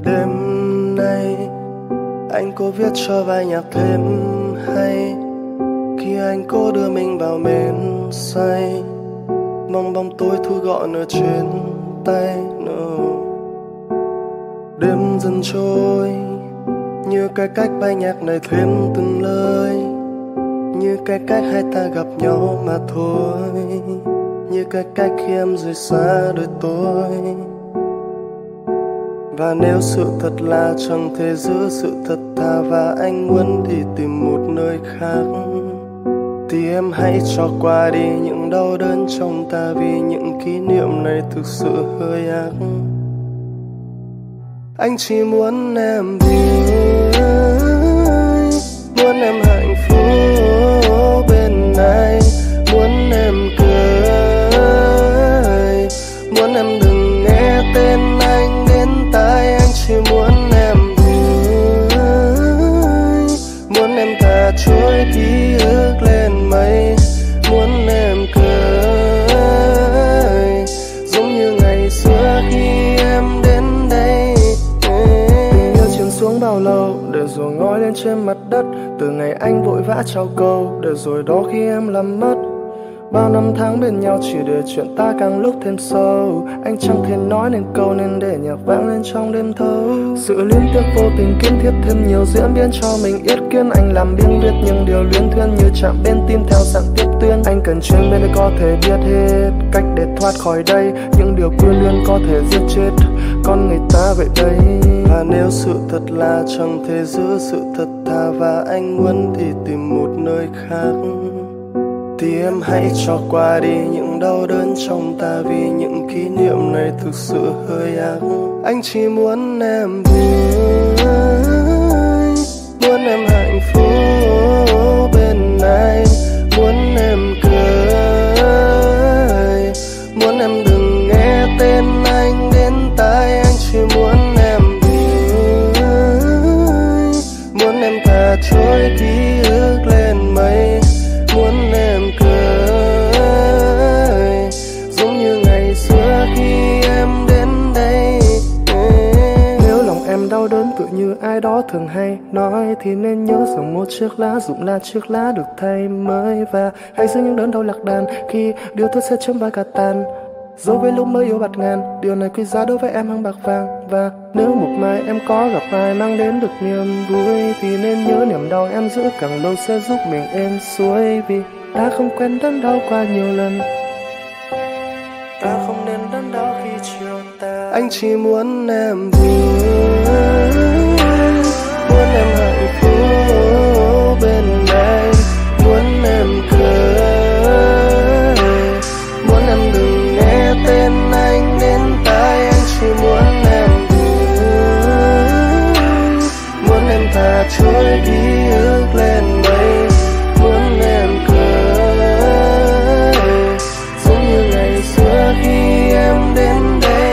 Đêm nay anh cố viết cho bài nhạc thêm hay, khi anh cố đưa mình vào men say, mong bóng tối thu gọn ở trên tay. Đêm dần trôi như cái cách bài nhạc này thêm từng lời, như cái cách hai ta gặp nhau mà thôi, như cái cách khi em rời xa đời tôi. Và nếu sự thật là chẳng thể giữ sự thật thà và anh muốn đi tìm một nơi khác, thì em hãy cho qua đi những đau đớn trong ta, vì những kỷ niệm này thực sự hơi ác. Anh chỉ muốn em vui, muốn em hạnh phúc bên anh, muốn em cười, muốn em đừng nghe tên anh đến tai. Anh chỉ muốn em vui, muốn em thả trôi ký ức lên mây, muốn em cười giống như ngày xưa khi em đến đây. Tình yêu chìm xuống bao lâu để rồi ngói lên trên mặt đất, từ ngày anh vội vã trao câu để rồi đó khi em làm mất. Bao năm tháng bên nhau chỉ để chuyện ta càng lúc thêm sâu, anh chẳng thể nói nên câu nên để nhạc vang lên trong đêm thâu. Sự liên tiếp vô tình kiến thiết thêm nhiều diễn biến cho mình yết kiến. Anh làm biếng viết những điều luyến thuyên như chạm bên tim theo dạng tiếp tuyến. Anh cần chuyên bên để có thể biết hết cách để thoát khỏi đây, những điều quyến luyến có thể giết chết con người ta vậy đây. Và nếu sự thật là chẳng thể giữ sự thật thà và anh muốn đi tìm một nơi khác, thì em hãy cho qua đi những đau đớn trong ta, vì những kỷ niệm này thực sự hơi ác. Anh chỉ muốn em vui, muốn em hạnh phúc bên anh, muốn em cười, muốn em đừng nghe tên anh đến tai. Anh chỉ muốn em vui, muốn em thả trôi ký ức lên mây, muốn em cười giống như ngày xưa khi em đến đây. Nếu lòng em đau đớn tự như ai đó thường hay nói, thì nên nhớ rằng một chiếc lá rụng là chiếc lá được thay mới. Và hãy giữ những đớn đau lạc đàn khi điều tốt sẽ chấm và cả tàn. Dẫu với lúc mới yêu bạt ngàn, điều này quý giá đối với em hơn bạc vàng. Và nếu một mai em có gặp ai mang đến được niềm vui, thì nên nhớ niềm đau em giữ càng lâu sẽ giúp mình êm xuôi. Vì ta không quen đớn đau qua nhiều lần, ta không nên đớn đau khi chiều ta. Anh chỉ muốn em vui, muốn em hạnh phúc bên anh, muốn em cười, muốn em đừng nghe tên anh đến tai. Anh chỉ muốn em vui, muốn em thả trôi ký ức lên mây, muốn em cười giống như ngày xưa khi em đến đây.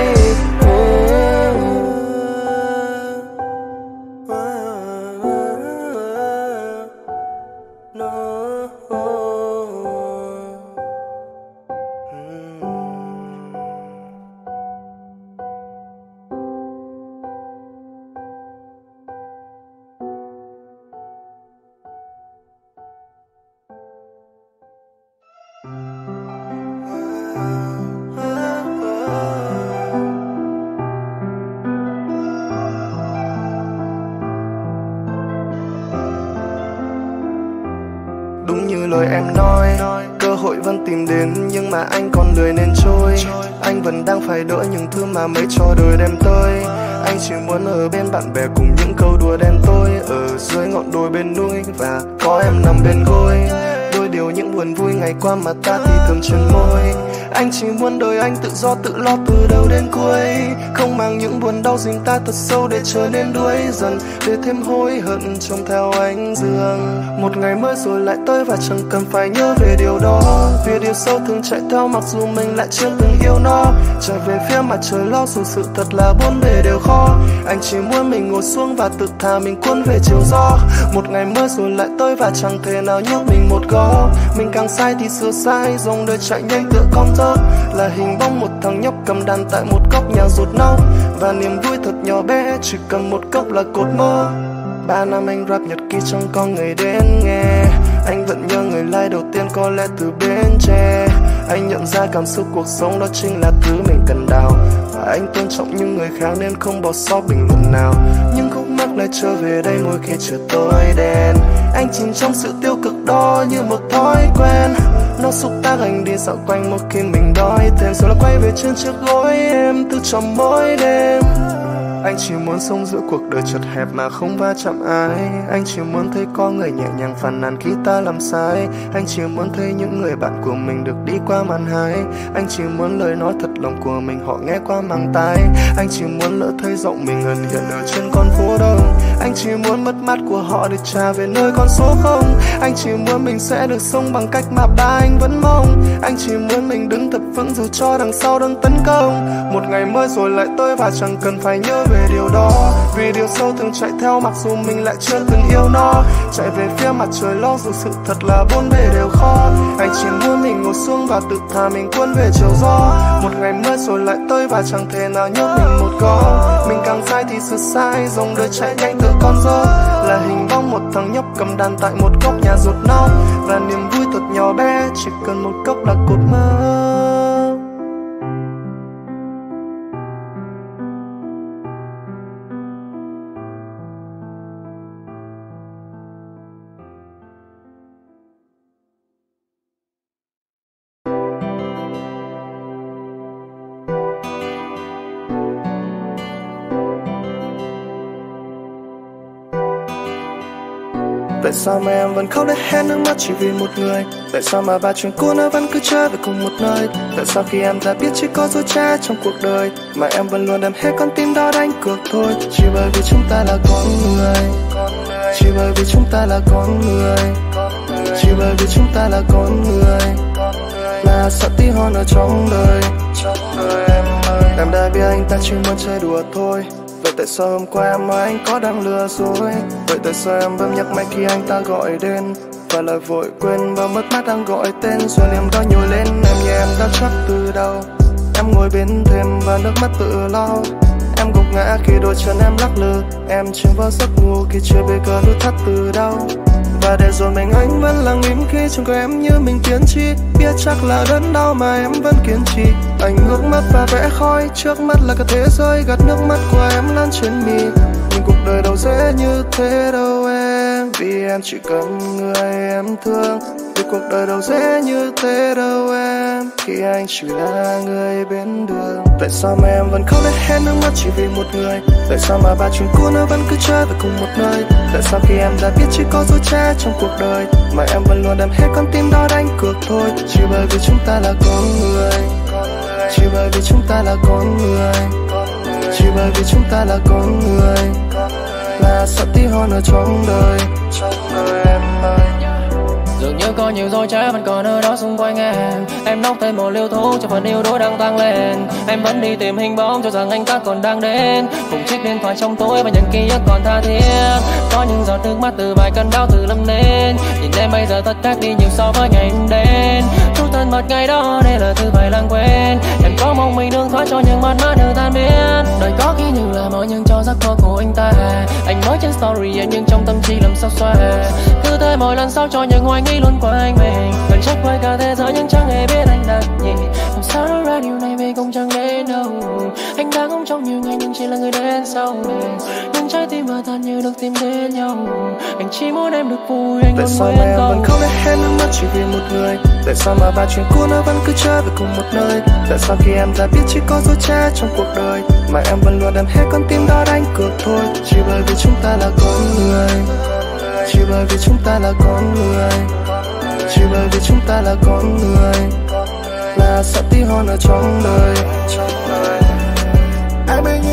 Đúng như lời em nói, cơ hội vẫn tìm đến nhưng mà anh còn lười nên trôi. Anh vẫn đang phải đỡ những thứ mà mấy cho đời đem tới. Anh chỉ muốn ở bên bạn bè cùng những câu đùa đen tối, ở dưới ngọn đồi bên núi và có em nằm bên gối. Đôi điều những buồn vui ngày qua mà ta thì thường trên môi. Anh chỉ muốn đời anh tự do tự lo từ đầu đến cuối, không mang những buồn đau dính ta thật sâu để trở nên đuối dần, để thêm hối hận trông theo ánh dương. Một ngày mới rồi lại tới và chẳng cần phải nhớ về điều đó, vì điều sâu thường chạy theo mặc dù mình lại chưa từng yêu nó. Chạy về phía mặt trời lo dù sự thật là bốn bề đều khó. Anh chỉ muốn mình ngồi xuống và tự thả mình cuốn về chiều gió. Một ngày mới rồi lại tới và chẳng thể nào nhốt mình một góc. Mình càng sai thì sửa sai, dòng đời chạy nhanh tựa con tơ. Là hình bóng một thằng nhóc cầm đàn tại một góc nhà ruột nâu. Và niềm vui thật nhỏ bé, chỉ cần một cốc là cột mơ. 3 năm anh rap nhật ký chẳng có người đến nghe. Anh vẫn nhớ người like đầu tiên có lẽ từ Bến Tre. Anh nhận ra cảm xúc cuộc sống đó chính là thứ mình cần đào. Và anh tôn trọng những người khác nên không bỏ sót bình luận nào. Nhưng khúc mắc lại trở về đây mỗi khi trời tối đen. Anh chìm trong sự tiêu cực đó như một thói quen. Nó xúc tác anh đi dạo quanh một khi mình đói thêm. Rồi lại quay về trên chiếc gối em từ trong mỗi đêm. Anh chỉ muốn sống giữa cuộc đời chật hẹp mà không va chạm ai. Anh chỉ muốn thấy có người nhẹ nhàng phàn nàn khi ta làm sai. Anh chỉ muốn thấy những người bạn của mình được đi qua màn hai. Anh chỉ muốn lời nói thật lòng của mình họ nghe qua màng tai. Anh chỉ muốn lỡ thấy giọng mình ẩn hiện ở trên con phố đông. Anh chỉ muốn mất mát của họ để trả về nơi con số không. Anh chỉ muốn mình sẽ được sống bằng cách mà ba anh vẫn mong. Anh chỉ muốn mình đứng thật vững dù cho đằng sau đang tấn công. Một ngày mới rồi lại tới và chẳng cần phải nhớ về điều đó. Vì điều sâu thường chạy theo mặc dù mình lại chưa từng yêu nó. Chạy về phía mặt trời lo dù sự thật là bốn bề đều khó. Anh chỉ muốn mình ngồi xuống và tự thả mình cuốn về chiều gió. Một ngày mới rồi lại tới và chẳng thể nào nhốt mình một góc. Mình càng sai thì sửa sai, dòng đời chạy nhanh tựa con dơ. Là hình bóng một thằng nhóc cầm đàn tại một góc nhà ruột nâu. Và niềm vui thật nhỏ bé, chỉ cần một cốc là cột mơ. Tại sao mà em vẫn khóc để hết nước mắt chỉ vì một người? Tại sao mà ba chuyện cũ nó vẫn cứ chơi về cùng một nơi? Tại sao khi em đã biết chỉ có dối trá trong cuộc đời mà em vẫn luôn đem hết con tim đó đánh cược thôi? Chỉ bởi vì chúng ta là con người. Chỉ bởi vì chúng ta là con người. Chỉ bởi vì chúng ta là con người. Là sợ tí hon ở trong đời. Em đã biết anh ta chỉ muốn chơi đùa thôi. Vậy tại sao hôm qua em nói anh có đang lừa dối? Vậy tại sao em bấm nhắc máy khi anh ta gọi đến? Và lại vội quên và mất mát đang gọi tên. Rồi niềm đau nhồi lên em như em đã chắc từ đầu. Em ngồi bên thềm và nước mắt tự lau. Em gục ngã khi đôi chân em lắc lư. Em chìm vào giấc ngủ khi chưa biết cơ nút thắt từ đâu. Và để rồi mình anh vẫn lặng im khi trông coi em như mình kiên trì. Biết chắc là đớn đau mà em vẫn kiên trì. Anh ngước mắt và vẽ khói. Trước mắt là cả thế giới gạt nước mắt của em lan trên mi. Nhưng cuộc đời đâu dễ như thế đâu em. Vì em chỉ cần người em thương. Vì cuộc đời đâu dễ như thế đâu em. Khi anh chỉ là người bên đường. Tại sao mà em vẫn khóc để hết nước mắt chỉ vì một người? Tại sao mà ba chuyện cũ nó vẫn cứ chơi về cùng một nơi? Tại sao khi em đã biết chỉ có dối trá trong cuộc đời mà em vẫn luôn đem hết con tim đó đánh cược thôi? Chỉ bởi vì chúng ta là con người. Chỉ bởi vì chúng ta là con người. Chỉ bởi vì chúng ta là con người. Là sợ tí hon ở trong đời. Em ơi. Dường như có nhiều dối trá vẫn còn ở đó xung quanh em. Em nốc thêm một liều thuốc cho phần yêu đuối đang tăng lên. Em vẫn đi tìm hình bóng cho rằng anh ta còn đang đến. Cùng chiếc điện thoại trong tối và những ký ức còn tha thiết. Có những giọt nước mắt từ vài cơn đau từ lâm lên. Nhìn em bây giờ thật khác đi nhiều so với ngày em đến. Chút thân mật ngày đó đây là thứ phải lãng quên. Em có mong mình đương thoát cho những mất mát được tan biến. Đời có khi như là mọi những cho giấc mơ của anh ta. Anh mới trên story nhưng trong tâm trí làm sao xoa. Cứ thế mỗi lần sau cho những hoài nghĩ luôn qua anh mình. Cần trách quay cả thế giới nhưng chẳng hề biết anh đang nhìn. Làm sao nói ra điều này về cũng chẳng đến đâu. Anh đang không trong nhiều ngày nhưng chỉ là người đến sau. Nhưng trái tim và tan như được tìm đến nhau. Anh chỉ muốn em được vui anh luôn với em vẫn khóc để hết nước mắt chỉ vì một người? Tại sao mà ba chuyện cũ nó vẫn cứ chơi về cùng một nơi? Tại sao khi em đã biết chỉ có dối trá trong cuộc đời mà em vẫn luôn đem hết con tim đó đánh cược thôi? Chỉ bởi vì chúng ta là con người. Chỉ bởi vì chúng ta là con người. Chỉ bởi vì chúng ta là con người. Là sợ tí hon ở trong đời. Em hình như anh phải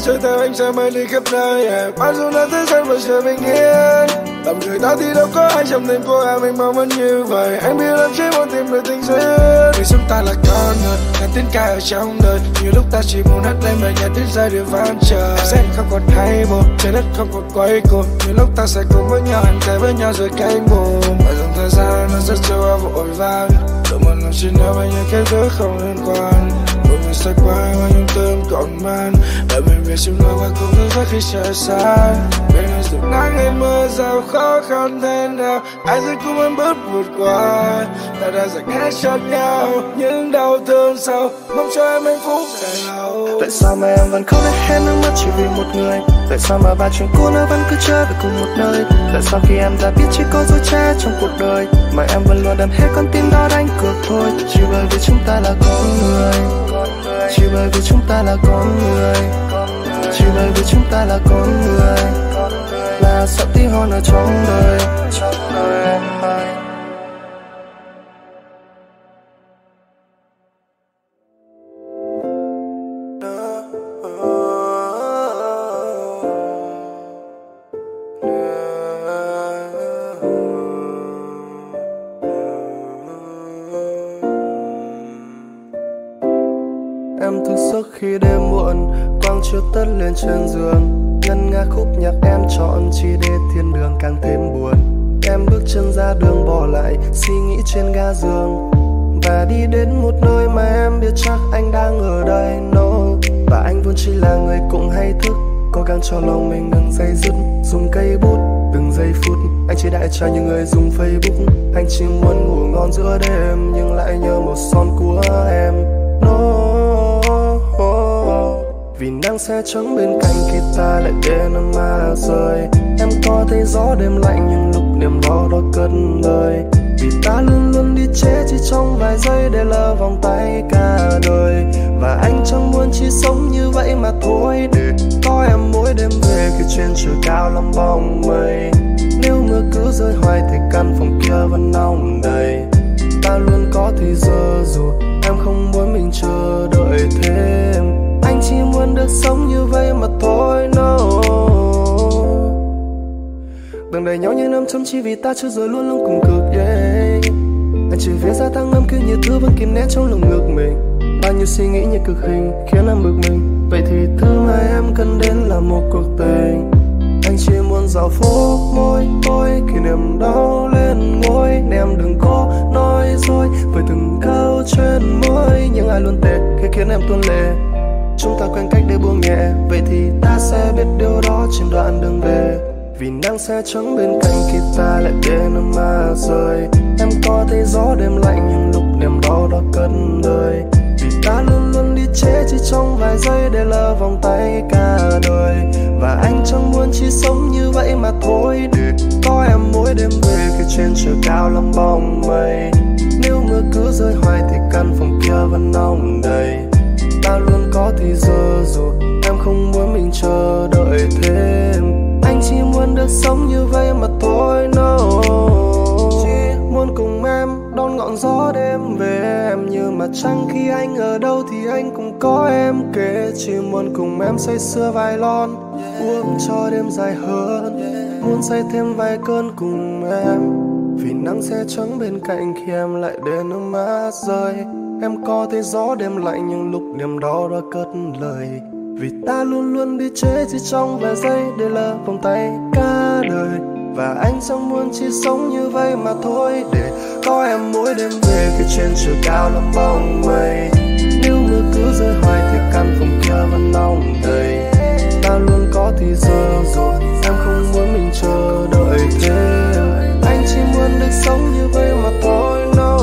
trôi theo anh trai mây đi khắp nơi. Bao dung đã thế gian và trời bình yên. Tầm người ta thì đâu có ai trong tim cô em, mình mong vẫn như vậy. Anh biết em chỉ muốn tìm được tình duyên. Vì chúng ta là con người, ngàn tiếng ca ở trong đời. Nhiều lúc ta chỉ muốn hát lên bài nhạc tiếng giai điệu vang trời. Em sẽ không còn hay buồn, trái đất không còn quay cuồng. Nhiều lúc ta sẽ cùng với nhau, hành tề với nhau rồi cánh buồm. Và dòng thời gian nó rất trôi qua vội vàng. Đôi một lần chỉ nói về những cái thứ không liên quan. Đôi mình sẽ qua và những tương còn man. Để mình về chung nhau và cùng thức giấc khi trời xa. Bên này dù nắng hay mưa giàu khó khăn thế nào, ai sẽ cùng em bước vượt qua. Ta đã dành hết cho nhau những đau thương sau, mong cho em hạnh phúc dài lâu. Tại sao mà em vẫn không để hết nước mắt chỉ vì một người? Tại sao mà ba chuyện cũ nó vẫn cứ chơi về cùng một nơi? Tại sao khi em đã biết chỉ có dối trá trong cuộc đời mà em vẫn luôn đem hết con tim đó đánh cược thôi? Chỉ bởi vì chúng ta là con người, chỉ bởi vì chúng ta là con người, chỉ bởi vì chúng ta là con người, là sắp tí hon ở trong đời em ơi. Em thức giấc khi đêm muộn, quang chiếu tất lên trên giường. Ngân nga khúc nhạc em chọn chỉ để thiên đường càng thêm buồn. Em bước chân ra đường bỏ lại suy nghĩ trên ga giường, và đi đến một nơi mà em biết chắc anh đang ở đây. No, và anh vốn chỉ là người cũng hay thức, cố gắng cho lòng mình đừng dây dứt. Dùng cây bút từng giây phút, anh chỉ đại cho những người dùng Facebook. Anh chỉ muốn ngủ ngon giữa đêm nhưng lại nhớ một son của em. No, vì nắng sẽ trắng bên cạnh khi ta lại để nó mà rơi. Em có thấy gió đêm lạnh nhưng lúc niềm đau đó cất lời. Vì ta luôn luôn đi chế chỉ trong vài giây để lỡ vòng tay cả đời. Và anh chẳng muốn chỉ sống như vậy mà thôi, để có em mỗi đêm về khi trên trời cao lắm bóng mây. Nếu mưa cứ rơi hoài thì căn phòng kia vẫn nóng đầy. Ta luôn có thì giờ dù em không muốn mình chờ đợi thêm. Anh chỉ muốn được sống như vậy mà thôi. No, đừng đẩy nhau như năm chấm chỉ vì ta chưa giờ luôn luôn cùng cực. Yeah, anh chỉ viết ra tăng âm cứ như thứ vẫn kìm nén trong lồng ngực mình. Bao nhiêu suy nghĩ như cực hình khiến em bực mình. Vậy thì thứ mà em cần đến là một cuộc tình. Anh chỉ muốn dạo phố môi tôi khi niềm đau lên ngôi. Em đừng có nói dối với từng câu trên môi. Nhưng ai luôn tệ khi khiến em tuôn lệ. Chúng ta quen cách để buông nhẹ, vậy thì ta sẽ biết điều đó trên đoạn đường về. Vì nắng sẽ trắng bên cạnh khi ta lại để nó mà rơi. Em có thấy gió đêm lạnh nhưng lúc niềm đau đó cất lời. Vì ta luôn luôn đi chế chỉ trong vài giây để lỡ vòng tay cả đời. Và anh chẳng muốn chỉ sống như vậy mà thôi, để có em mỗi đêm về khi trên trời cao lắm bóng mây. Nếu mưa cứ rơi hoài thì căn phòng kia vẫn nóng đầy. Ta luôn có thì giờ dù em không muốn mình chờ đợi thêm. Anh chỉ muốn được sống như vậy mà thôi. No, chỉ muốn cùng em đón ngọn gió đêm về em. Như mặt trăng khi anh ở đâu thì anh cũng có em kể. Chỉ muốn cùng em say sưa vài lon, uống cho đêm dài hơn. Muốn say thêm vài cơn cùng em. Vì nắng sẽ trắng bên cạnh khi em lại để nước mắt rơi. Em có thấy gió đêm lạnh nhưng lúc niềm đau đó cất lời. Vì ta luôn luôn đi chế chỉ trong vài giây để lỡ vòng tay cả đời. Và anh chẳng muốn chỉ sống như vậy mà thôi, để có em mỗi đêm về khi trên trời cao lắm bóng mây. Nếu mưa cứ rơi hoài thì căn phòng kia vẫn nóng đầy. Ta luôn có thì giờ dù em không muốn mình chờ đợi thêm. Anh chỉ muốn được sống như vậy mà thôi. No,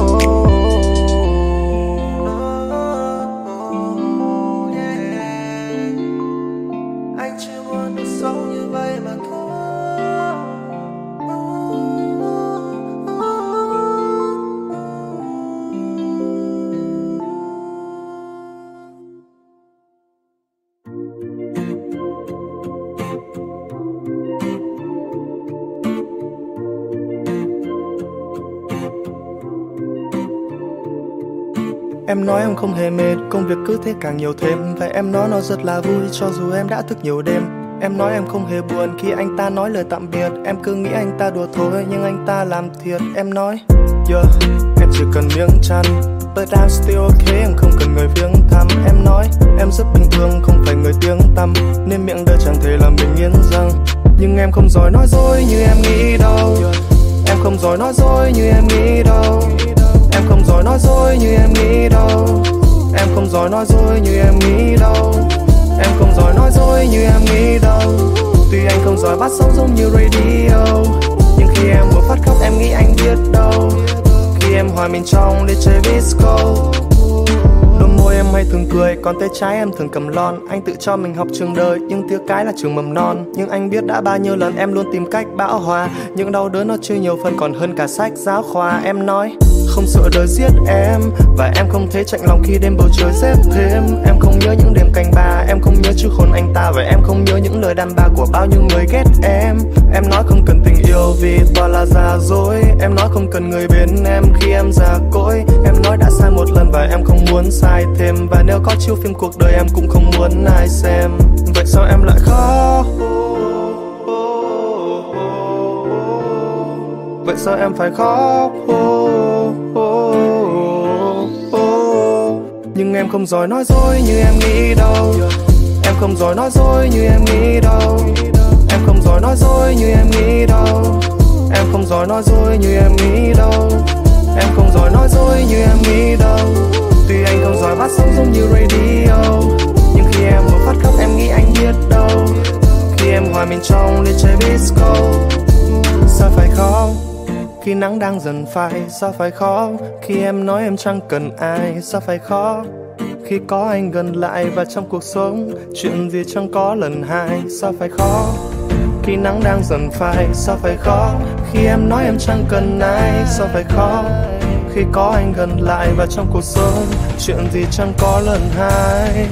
anh chỉ muốn được sống như vậy mà thôi. Em nói em không hề mệt, công việc cứ thế càng nhiều thêm. Và em nói nó rất là vui cho dù em đã thức nhiều đêm. Em nói em không hề buồn khi anh ta nói lời tạm biệt. Em cứ nghĩ anh ta đùa thôi nhưng anh ta làm thiệt. Em nói em chỉ cần miếng chăn, but I'm still okay, em không cần người viếng thăm. Em nói em rất bình thường, không phải người tiếng tăm, nên miệng đời chẳng thể làm mình nghiến răng. Nhưng em không giỏi nói dối như em nghĩ đâu. Em không giỏi nói dối như em nghĩ đâu. Em không giỏi nói dối như em nghĩ đâu. Em không giỏi nói dối như em nghĩ đâu. Em không giỏi nói dối như em nghĩ đâu. Tuy anh không giỏi bắt sóng giống như radio, nhưng khi em vừa phát khóc em nghĩ anh biết đâu. Khi em hòa mình trong để chơi disco, đôi môi em hay thường cười, còn tay trái em thường cầm lon. Anh tự cho mình học trường đời, nhưng tiếc cái là trường mầm non. Nhưng anh biết đã bao nhiêu lần em luôn tìm cách bão hòa. Những đau đớn nó chưa nhiều phần còn hơn cả sách giáo khoa. Em nói không sợ đời giết em, và em không thấy chạnh lòng khi đêm bầu trời rét thêm. Em không nhớ những đêm canh ba, em không nhớ chiếc hôn anh ta, và em không nhớ những lời đàn bà của bao nhiêu người ghét em. Em nói không cần tình yêu vì toàn là giả dối. Em nói không cần người bên em khi em già cỗi. Em nói đã sai một lần và em không muốn sai thêm. Và nếu có chiếu phim cuộc đời em cũng không muốn ai xem. Vậy sao em lại khóc? Vậy sao em phải khóc? Nhưng em không giỏi nói dối như em nghĩ đâu. Em không giỏi nói dối như em nghĩ đâu. Em không giỏi nói dối như em nghĩ đâu. Em không giỏi nói dối như em nghĩ đâu. Em không giỏi nói dối như em nghĩ đâu. Tuy anh không giỏi bắt sóng giống như radio, nhưng khi em vừa phát khóc em nghĩ anh biết đâu. Khi em hòa mình trong để chơi disco, sao phải khóc khi nắng đang dần phai? Sao phải khóc khi em nói em chẳng cần ai? Sao phải khóc khi có anh gần lại và trong cuộc sống chuyện gì chẳng có lần hai? Sao phải khóc khi nắng đang dần phai? Sao phải khóc khi em nói em chẳng cần ai? Sao phải khóc khi có anh gần lại và trong cuộc sống chuyện gì chẳng có lần hai?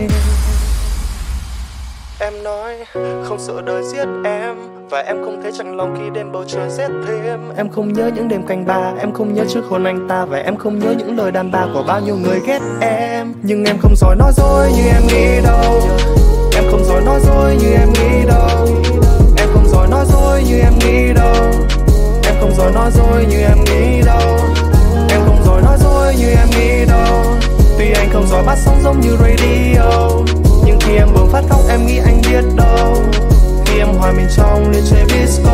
Em nói không sợ đời giết em, và em không thấy chạnh lòng khi đêm bầu trời rét thêm. Em không nhớ những đêm canh ba, em không nhớ trước hôn anh ta, và em không nhớ những lời đàn bà của bao nhiêu người ghét em. Nhưng em không giỏi nói dối như em nghĩ đâu. Em không giỏi nói dối như em nghĩ đâu. Em không giỏi nói dối như em nghĩ đâu. Em không giỏi nói dối như em nghĩ đâu. Em không giỏi nói dối như em nghĩ đâu. Tuy anh không giỏi bắt sóng giống như radio, nhưng khi em vừa phát khóc em nghĩ anh biết đâu. Khi em hòa mình trong để chơi disco,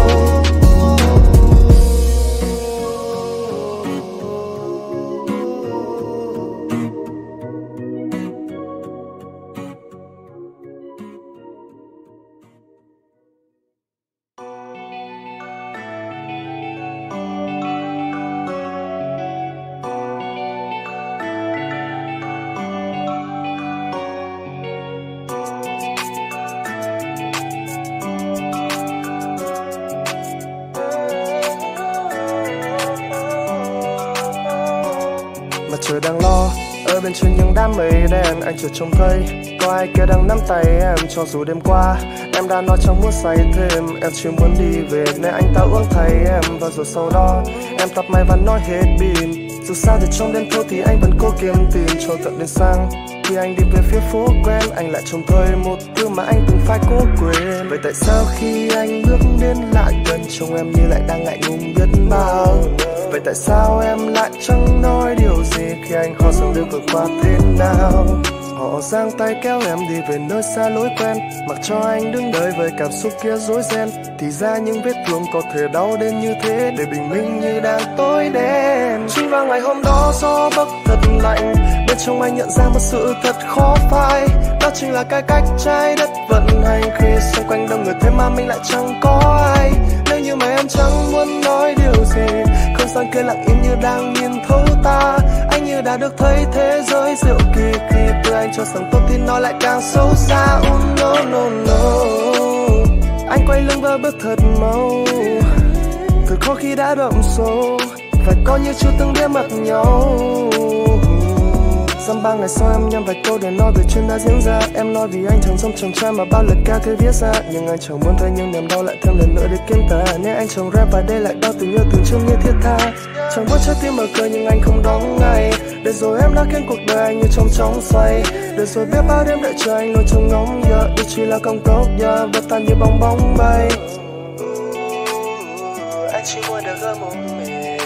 trời đang lo ở bên trên những đám mây đen. Anh chưa trông thấy có ai kia đang nắm tay em, cho dù đêm qua em đã nói chẳng muốn say thêm. Em chỉ muốn đi về nơi anh ta uống thay em, và rồi sau đó em tập mày và nói hết pin. Dù sao thì trong đêm thâu thì anh vẫn cố kiếm tìm cho tận đến sáng. Khi anh đi về phía phố quen, anh lại trông thấy một thứ mà anh từng phải cố quên. Vậy tại sao khi anh bước đến lại gần, trông em như lại đang ngại ngùng biết bao? Vậy tại sao em lại chẳng nói điều gì khi anh khó dừng đêm vượt qua thế nào? Họ giang tay kéo em đi về nơi xa lối quen, mặc cho anh đứng đợi với cảm xúc kia rối ren. Thì ra những vết thương có thể đau đến như thế, để bình minh như đang tối đen. Chỉ vào ngày hôm đó gió bấc thật lạnh, bên trong anh nhận ra một sự thật khó phai. Đó chính là cái cách trái đất vận hành, khi xung quanh đông người thế mà mình lại chẳng có ai. Nếu như mà em chẳng muốn nói điều gì, không gian kia lặng im như đang nhìn thấu ta. Anh như đã được thấy thế giới diệu kỳ, khi từ anh cho rằng tốt thì nó lại càng xấu xa. Oh no no no, anh quay lưng và bước thật mau. Thật khó khi đã đậm sâu, phải coi như chưa từng biết mặt nhau. Dăm ba ngày sau em nhắn vài câu để nói về chuyện đã diễn ra. Em nói vì anh chẳng giống chàng trai mà bao lời ca cứ viết ra. Nhưng anh chẳng muốn thấy những niềm đau lại thêm lần nữa để kiếm tả. Nên anh chẳng rap và đây lại đau tình yêu từng chương như thiết tha. Chẳng muốn trái tim mở cười nhưng anh không đóng ngay. Để rồi em đã khiến cuộc đời anh như trong chóng xoay. Để rồi biết bao đêm đợi chờ anh luôn trong ngóng giờ. Đây chỉ là công cốc giờ vật tan như bong bóng bay. Anh chỉ muốn được ở một mình.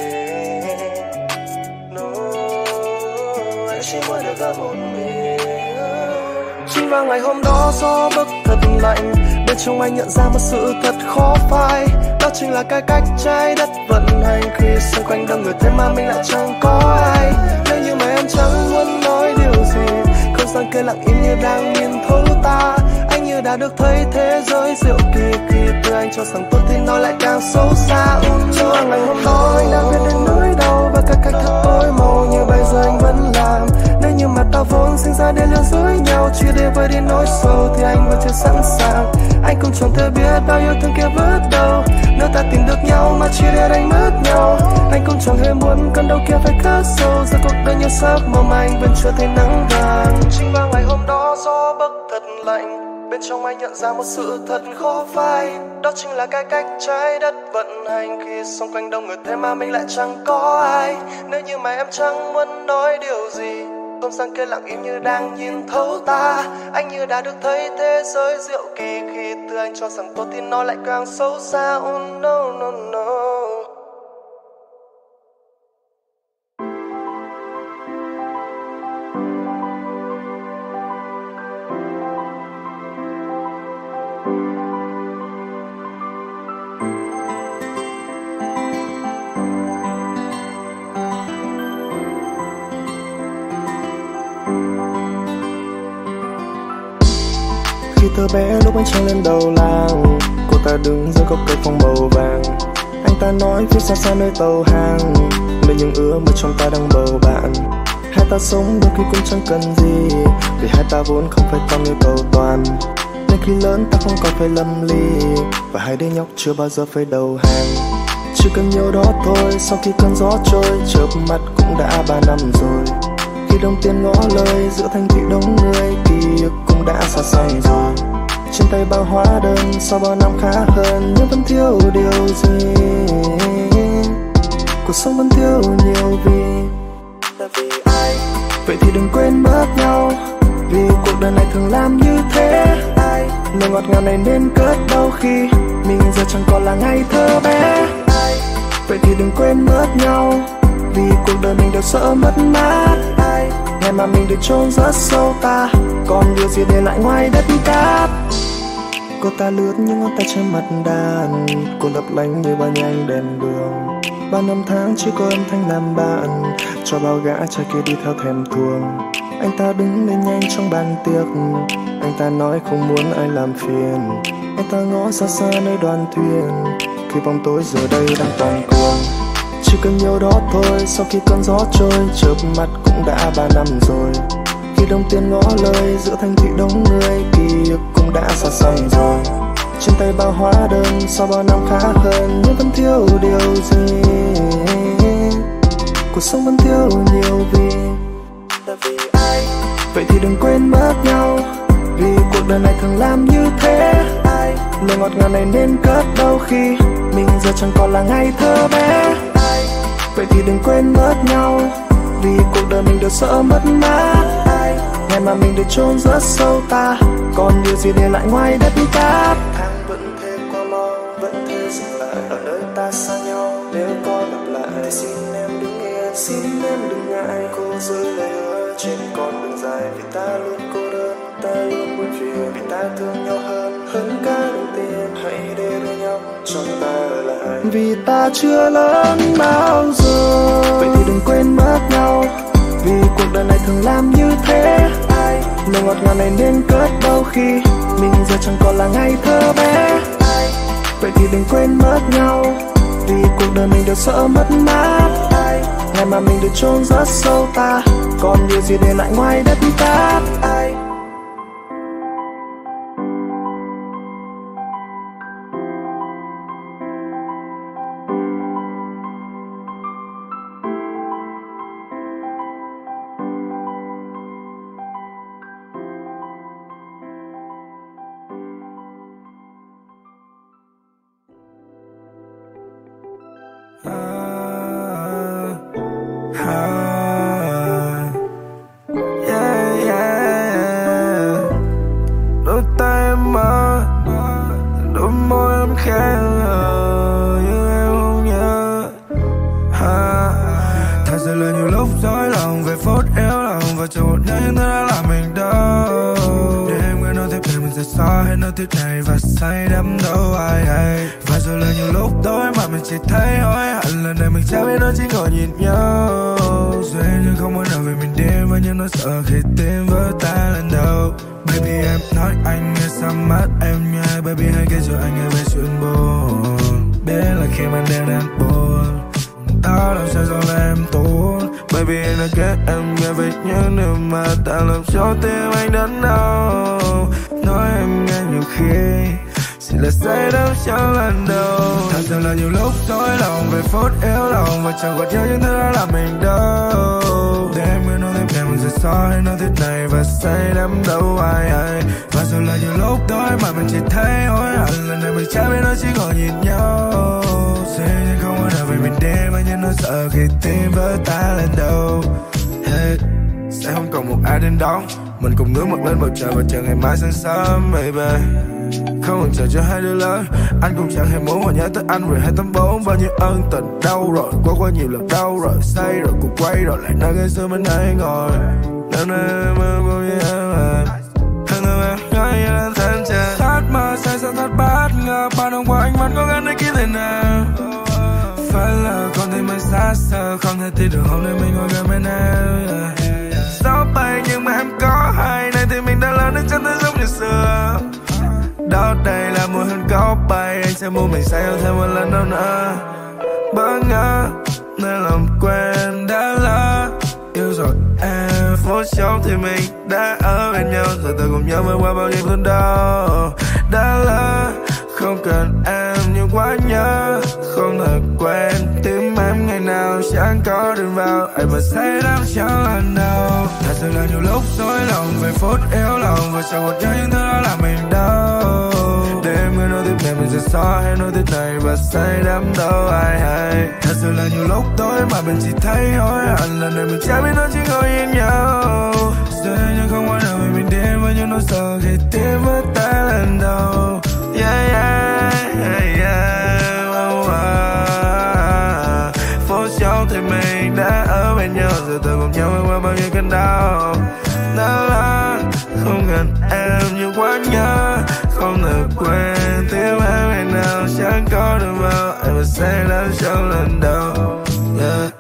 Anh chỉ muốn được ở một mình. Chính vào ngày hôm đó gió bấc thật lạnh. Bên trong anh nhận ra một sự thật khó phai. Đó chính là cái cách trái đất vận hành. Khi xung quanh đông người thế mà mình lại chẳng có ai. Nếu như mà em chẳng muốn nói điều gì, không gian kia lặng im như đang nhìn thấu ta. Anh như đã được thấy thế giới diệu kỳ. Khi từ anh cho rằng tốt thì nó lại càng xấu xa. Chính vào ngày hôm đó anh đang biết đến nỗi đau và các cách thật tối màu như bây giờ anh vẫn làm. Nếu như mà ta vốn sinh ra để lừa dối nhau, chỉ để vơi đi nỗi sầu thì anh vẫn chưa sẵn sàng. Anh cũng chẳng thể biết bao yêu thương kia vớt đâu nếu ta tìm được nhau mà chỉ để đánh mất nhau. Anh cũng chẳng hề muốn cơn đau kia phải khắc sâu giữa cuộc đời như sắc màu mà anh vẫn chưa thấy nắng vàng. Chính vào ngày hôm đó gió bấc thật lạnh. Bên trong anh nhận ra một sự thật khó phai. Đó chính là cái cách trái đất vận hành. Khi xung quanh đông người thế mà mình lại chẳng có ai. Nếu như mà em chẳng muốn nói điều gì, không gian kia lặng im như đang nhìn thấu ta. Anh như đã được thấy thế giới diệu kỳ. Khi từ anh cho rằng tốt thì nó lại càng xấu xa. Oh no no no. Khi thơ bé lúc anh trăng lên đầu làng, cô ta đứng dưới gốc cây phong màu vàng. Anh ta nói phía xa xa nơi tàu hàng, nơi những ước mơ trong ta đang bầu bạn. Hai ta sống đôi khi cũng chẳng cần gì, vì hai ta vốn không phải con như cầu toàn. Nên khi lớn ta không còn phải lâm ly, và hai đứa nhóc chưa bao giờ phải đầu hàng. Chỉ cần nhiều đó thôi, sau khi cơn gió trôi, chớp mắt cũng đã 3 năm rồi. Khi đồng tiền ngỏ lời giữa thành thị đông người, ký ức cũng đã xa xăm rồi. Trên tay bao hóa đơn sau bao năm khá hơn, nhưng vẫn thiếu điều gì. Cuộc sống vẫn thiếu nhiều vì là vì ai. Vậy thì đừng quên mất nhau, vì cuộc đời này thường làm như thế. Ai lời ngọt ngào này nên cất đâu khi mình giờ chẳng còn là ngày thơ bé. Ai vậy thì đừng quên mất nhau, vì cuộc đời mình đều sợ mất mát. Ai ngày mà mình được chôn rất sâu ta, còn điều gì để lại ngoài đất cát. Cô ta lướt những ngón tay trên mặt đàn, cô lấp lánh như bao nhang đèn đường. 3 năm tháng chỉ có âm thanh làm bạn, cho bao gã trai kia đi theo thèm thuồng. Anh ta đứng lên nhanh trong bàn tiệc, anh ta nói không muốn ai làm phiền. Anh ta ngó xa xa nơi đoàn thuyền, khi bóng tối giờ đây đang toàn cuồng. Chỉ cần nhiều đó thôi, sau khi cơn gió trôi, chớp mắt cũng đã 3 năm rồi. Khi đồng tiền ngỏ lời giữa thành thị đông người, ký ức cũng đã xa xăm rồi. Trên tay bao hóa đơn sau bao năm khá hơn, nhưng vẫn thiếu điều gì. Cuộc sống vẫn thiếu nhiều vì là vì ai. Vậy thì đừng quên mất nhau, vì cuộc đời này thường làm như thế. Ai lời ngọt ngào này nên cất đâu khi mình giờ chẳng còn là ngày thơ bé. Ai vậy thì đừng quên mất nhau, vì cuộc đời mình đều sợ mất mát. Ai ngày mà mình được chôn rất sâu ta, còn điều gì để lại ngoài đất cát. Tháng vẫn thế qua mau, vẫn thế dừng lại ở nơi ta xa nhau. Nếu có gặp lại thì xin em đứng yên, xin em đừng ngại. Cô giữ lời hứa trên con đường dài, vì ta luôn cô đơn, ta luôn buồn phiền. Vì ta thương nhau hơn cả đồng tiền. Hãy để đôi nhau cho ta ở lại, vì ta chưa lớn bao giờ. Vậy thì đừng quên mất nhau, vì cuộc đời này thường làm như thế. Ai lời ngọt ngào này nên cất đâu khi mình giờ chẳng còn là ngày thơ bé. Ai vậy thì đừng quên mất nhau, vì cuộc đời mình đều sợ mất mát. Ai ngày mà mình được chôn rất sâu ta, còn điều gì để lại ngoài đất cát. Ai khác nhưng em không nhớ. Thật sự là nhiều lúc dối lòng về phút yếu lòng và chờ một ngày ta đã làm mình đau. Để em nghe nói tiếp thì mình sẽ xa hết nói tiếp này và say đắm đâu ai hay. Và rồi là nhiều lúc tối mà mình chỉ thấy hối hận lần này mình chẳng biết nó chỉ ngồi nhìn nhau. Rồi nhưng không muốn nào về mình đêm và nhưng nó sợ khi tim vỡ tan lần đầu. Baby em nói anh nghe sao mắt em nhai. Baby hãy kể cho anh nghe về chuyện buồn. Biết là khi mà đêm đang buồn tao làm sao cho em tốt. Baby anh đã kết em nghe về những điều mà ta làm cho tim anh đớn đau. Nói em nghe nhiều khi chỉ là say đắm trong lần đầu. Thật sự là nhiều lúc dối lòng về phút yếu lòng và chẳng còn nhớ những thứ đã làm mình đau. Để em nghe nói thêm để mình sẽ xóa hay nói thế này và say đắm đâu ai hay. Và rồi là nhiều lúc tối mà mình chỉ thấy hối hận lần này mình chẳng biết nó chỉ ngồi nhìn nhau. Sẽ nhưng không có nào về mình đêm mà nhưng nó sợ khi tim vỡ tan lần đầu. Hey, sẽ không còn một ai đến đón mình cùng ngước mặt lên bầu trời và chờ ngày mai sáng sớm baby. Không còn chờ cho hai đứa lớn anh cũng chẳng hề muốn mà nhớ tới anh rồi 284. Bao nhiêu ân tình đau rồi qua nhiều lần đau rồi say rồi cũng quay rồi lại nơi ngày xưa bên đây ngồi. Năm nay em mơ bao nhiêu em à thằng nào em nói như đang thân trời thắt mà say sao thắt bát ngờ bao năm qua anh vẫn cố gắng để kiếm thế nào. Phải là con tim mình xa xờ không thể tin được hôm nay mình ngồi gần bên em. Gió bay nhưng mà em có hay này thì mình đã lớn đến chẳng thể giống như xưa. Đó đây là mùa hương có bay anh sẽ mua mình say hơn thêm một lần đâu nữa. Bỡ ngỡ nên làm quen đã lỡ yêu rồi em. Phút chốc thì mình đã ở bên nhau rồi tôi cùng nhau vượt qua bao nhiêu cơn đau. Đã lỡ không cần em nhưng quá nhớ không thể quên tim em ngày nào chẳng có đường vào anh mà say đắm trong lần đầu. Thật sự là nhiều lúc dối lòng về phút yếu lòng và chẳng một nhớ những thứ đó làm mình đau. Để em nghe nói tiếp này mình sẽ xóa hay nói tiếp này và say đắm đâu ai hay. Thật sự là nhiều lúc tối mà mình chỉ thấy hối hận lần này mình chẳng biết nó chỉ ngồi nhìn nhau. Giờ nhưng không có nào về mình đêm với những nỗi sợ khi tim vỡ tan lần đầu. Yeah, yeah, yeah, oh, oh. Phút chốc thì mình đã ở bên nhau rồi tôi cùng nhau qua bao nhiêu cơn đau. Đã là không cần em nhưng quá nhớ không thể quên tim em ngày nào chẳng có được vào em mà say đắm trong lần đầu. Yeah.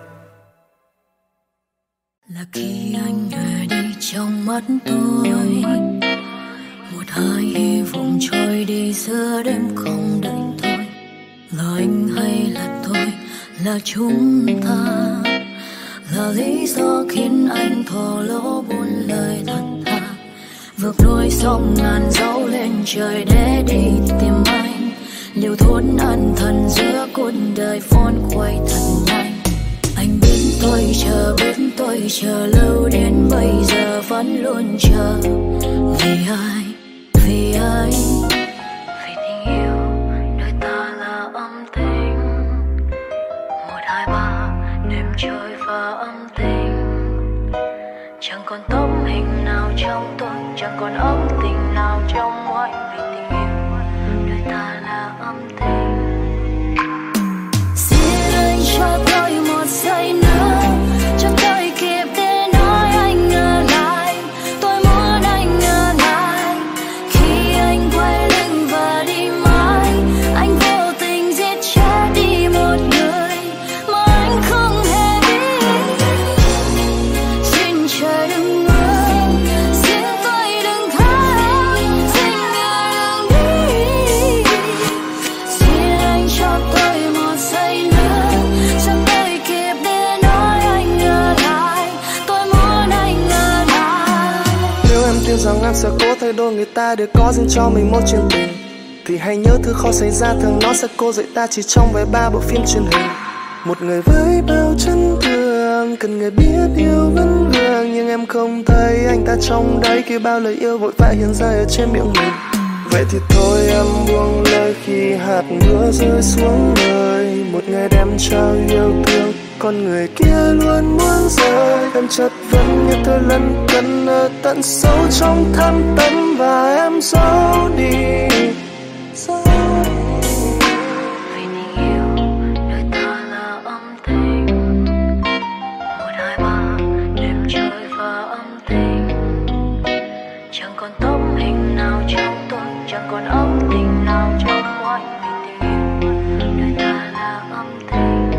Là khi anh về đi trong mắt tôi một hai hy vọng trôi đi giữa đêm không đợi tôi. Là anh hay là tôi là chúng ta là lý do khiến anh thổ lỗ buồn lời thật thà. Vượt núi sông ngàn dấu lên trời để đi tìm anh. Liều thuốc ăn thần giữa cuộc đời phone quay thật nhanh. Anh biết tôi chờ lâu đến bây giờ vẫn luôn chờ. Vì ai, vì ai, vì tình yêu nơi ta là âm tình. 1, 2, 3 đêm trôi và âm tình. Chẳng còn tấm hình nào trong tôi, chẳng còn ấm tình nào trong anh. Vì tình yêu nơi ta là âm tình. Xin anh cho tôi một giây nữa, cho tôi kịp để nói anh ở lại. Tôi muốn anh ở lại khi anh quay lưng và đi mãi. Anh vô tình giết chết đi một người mà anh không hề biết. Xin trời đừng mưa, xin tôi đừng khóc, xin người đừng đi. Xin anh cho tôi một giây nữa, cho tôi kịp để nói anh ở lại. Tôi muốn anh ở lại. Nếu em tin rằng anh sẽ cố thay đổi người ta để có dành cho mình một chuyện tình, thì hãy nhớ thứ khó xảy ra thường nó sẽ cô dạy ta chỉ trong vài ba bộ phim truyền hình. Một người với bao chân thương cần người biết yêu vẫn vương, nhưng em không thấy anh ta trong đấy khi bao lời yêu vội vã hiện ra ở trên miệng mình. Vậy thì thôi em buông lời khi hạt mưa rơi xuống đời. Một người đem trao yêu thương, con người kia luôn muốn rời. Em chất vấn như thứ lân cận ở tận sâu trong thâm tâm và em giấu đi. hình nào trong tôi, chẳng còn ấm tình nào trong mỗi vì tình yêu đời ta là âm thanh.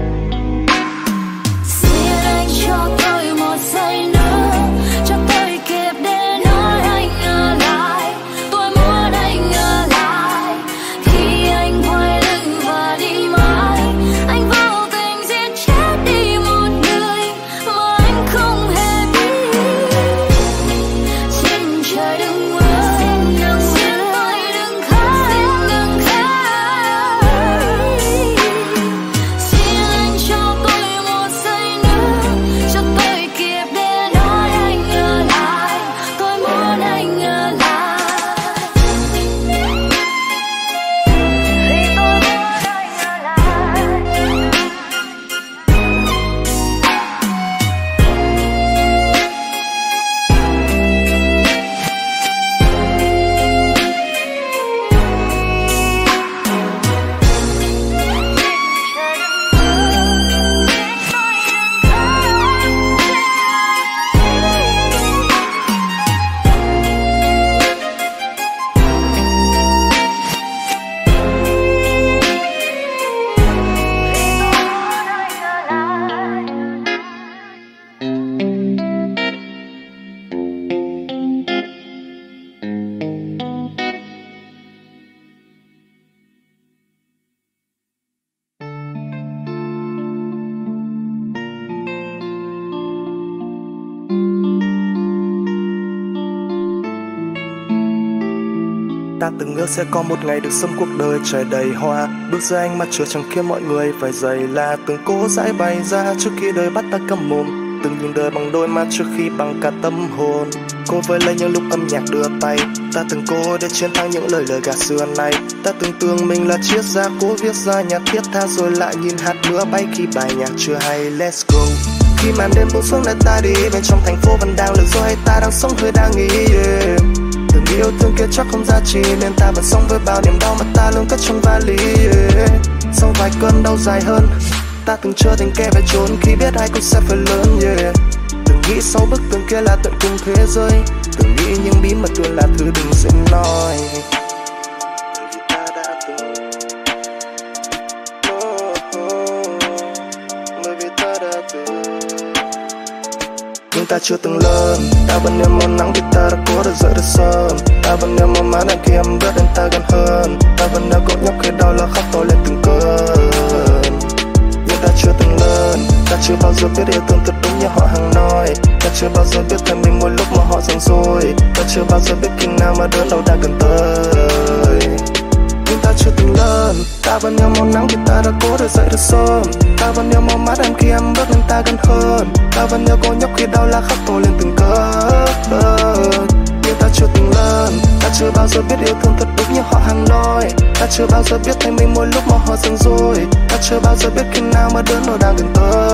Xin anh cho tôi một giây nữa, cho tôi kịp để nói anh ở lại. Tôi muốn anh ở lại khi anh quay lưng và đi mãi. Anh vô tình giết chết đi một người mà anh không hề biết. Xin trời đừng mưa, xin tôi đừng khóc, đừng khóc. Xin anh cho tôi một giây nữa, cho tôi kịp để nói anh ở lại. Tôi muốn anh ở lại vì tôi muốn anh ở lại. Ta từng ước sẽ có một ngày được sống cuộc đời trải đầy hoa. Bước ra ánh mặt trời chẳng khiến mọi người phải dày là từng cố giải bày ra trước khi đời bắt ta câm mồm. Từng nhìn đời bằng đôi mắt trước khi bằng cả tâm hồn. Cô với lấy những lúc âm nhạc đưa tay. Ta từng cố để chiến thắng những lời gạt xưa này. Ta từng tưởng mình là triết gia cố viết ra nhạc thiết tha, rồi lại nhìn hạt mưa bay khi bài nhạc chưa hay. Let's go. Khi màn đêm buông xuống nơi ta đi bên trong thành phố vẫn đang lừa dối, hay ta đang sống hơi đang nghĩ yeah. Từng yêu thương kia chắc không giá trị nên ta vẫn sống với bao niềm đau mà ta luôn cất trong vali yeah. Sau vài cơn đau dài hơn, ta từng trở thành kẻ phải trốn khi biết ai cũng sẽ phải lớn yeah. Từng nghĩ sau bức tường kia là tận cùng thế giới, từng nghĩ những bí mật luôn là thứ đừng dễ nói. Nhưng ta chưa từng lớn, ta vẫn nhớ món nắng khi ta đã cố được dậy thật sớm. Ta vẫn nhớ món má đàn khi em bước đến ta gần hơn. Ta vẫn nhớ cậu nhóc khi đau là khóc tôi lên từng cơn. Nhưng ta chưa từng lớn, ta chưa bao giờ biết yêu thương thật đúng như họ hàng nói. Ta chưa bao giờ biết thêm mình mỗi lúc mà họ giằng dối. Ta chưa bao giờ biết khi nào mà đớn đau đang gần tới. Nhưng ta chưa từng lớn, ta vẫn nhớ món nắng khi ta đã cố được dậy thật sớm. Ta vẫn nhớ món mắt em khi em bước lên ta gần hơn. Ta vẫn nhớ cô nhóc khi đau la khóc tôi lên từng cơn. Nhưng ta chưa từng lớn, ta chưa bao giờ biết yêu thương thật đúng như họ hàng nói. Ta chưa bao giờ biết thấy mình mỗi lúc mà họ giằng dối. Ta chưa bao giờ biết khi nào mà đớn đau đang gần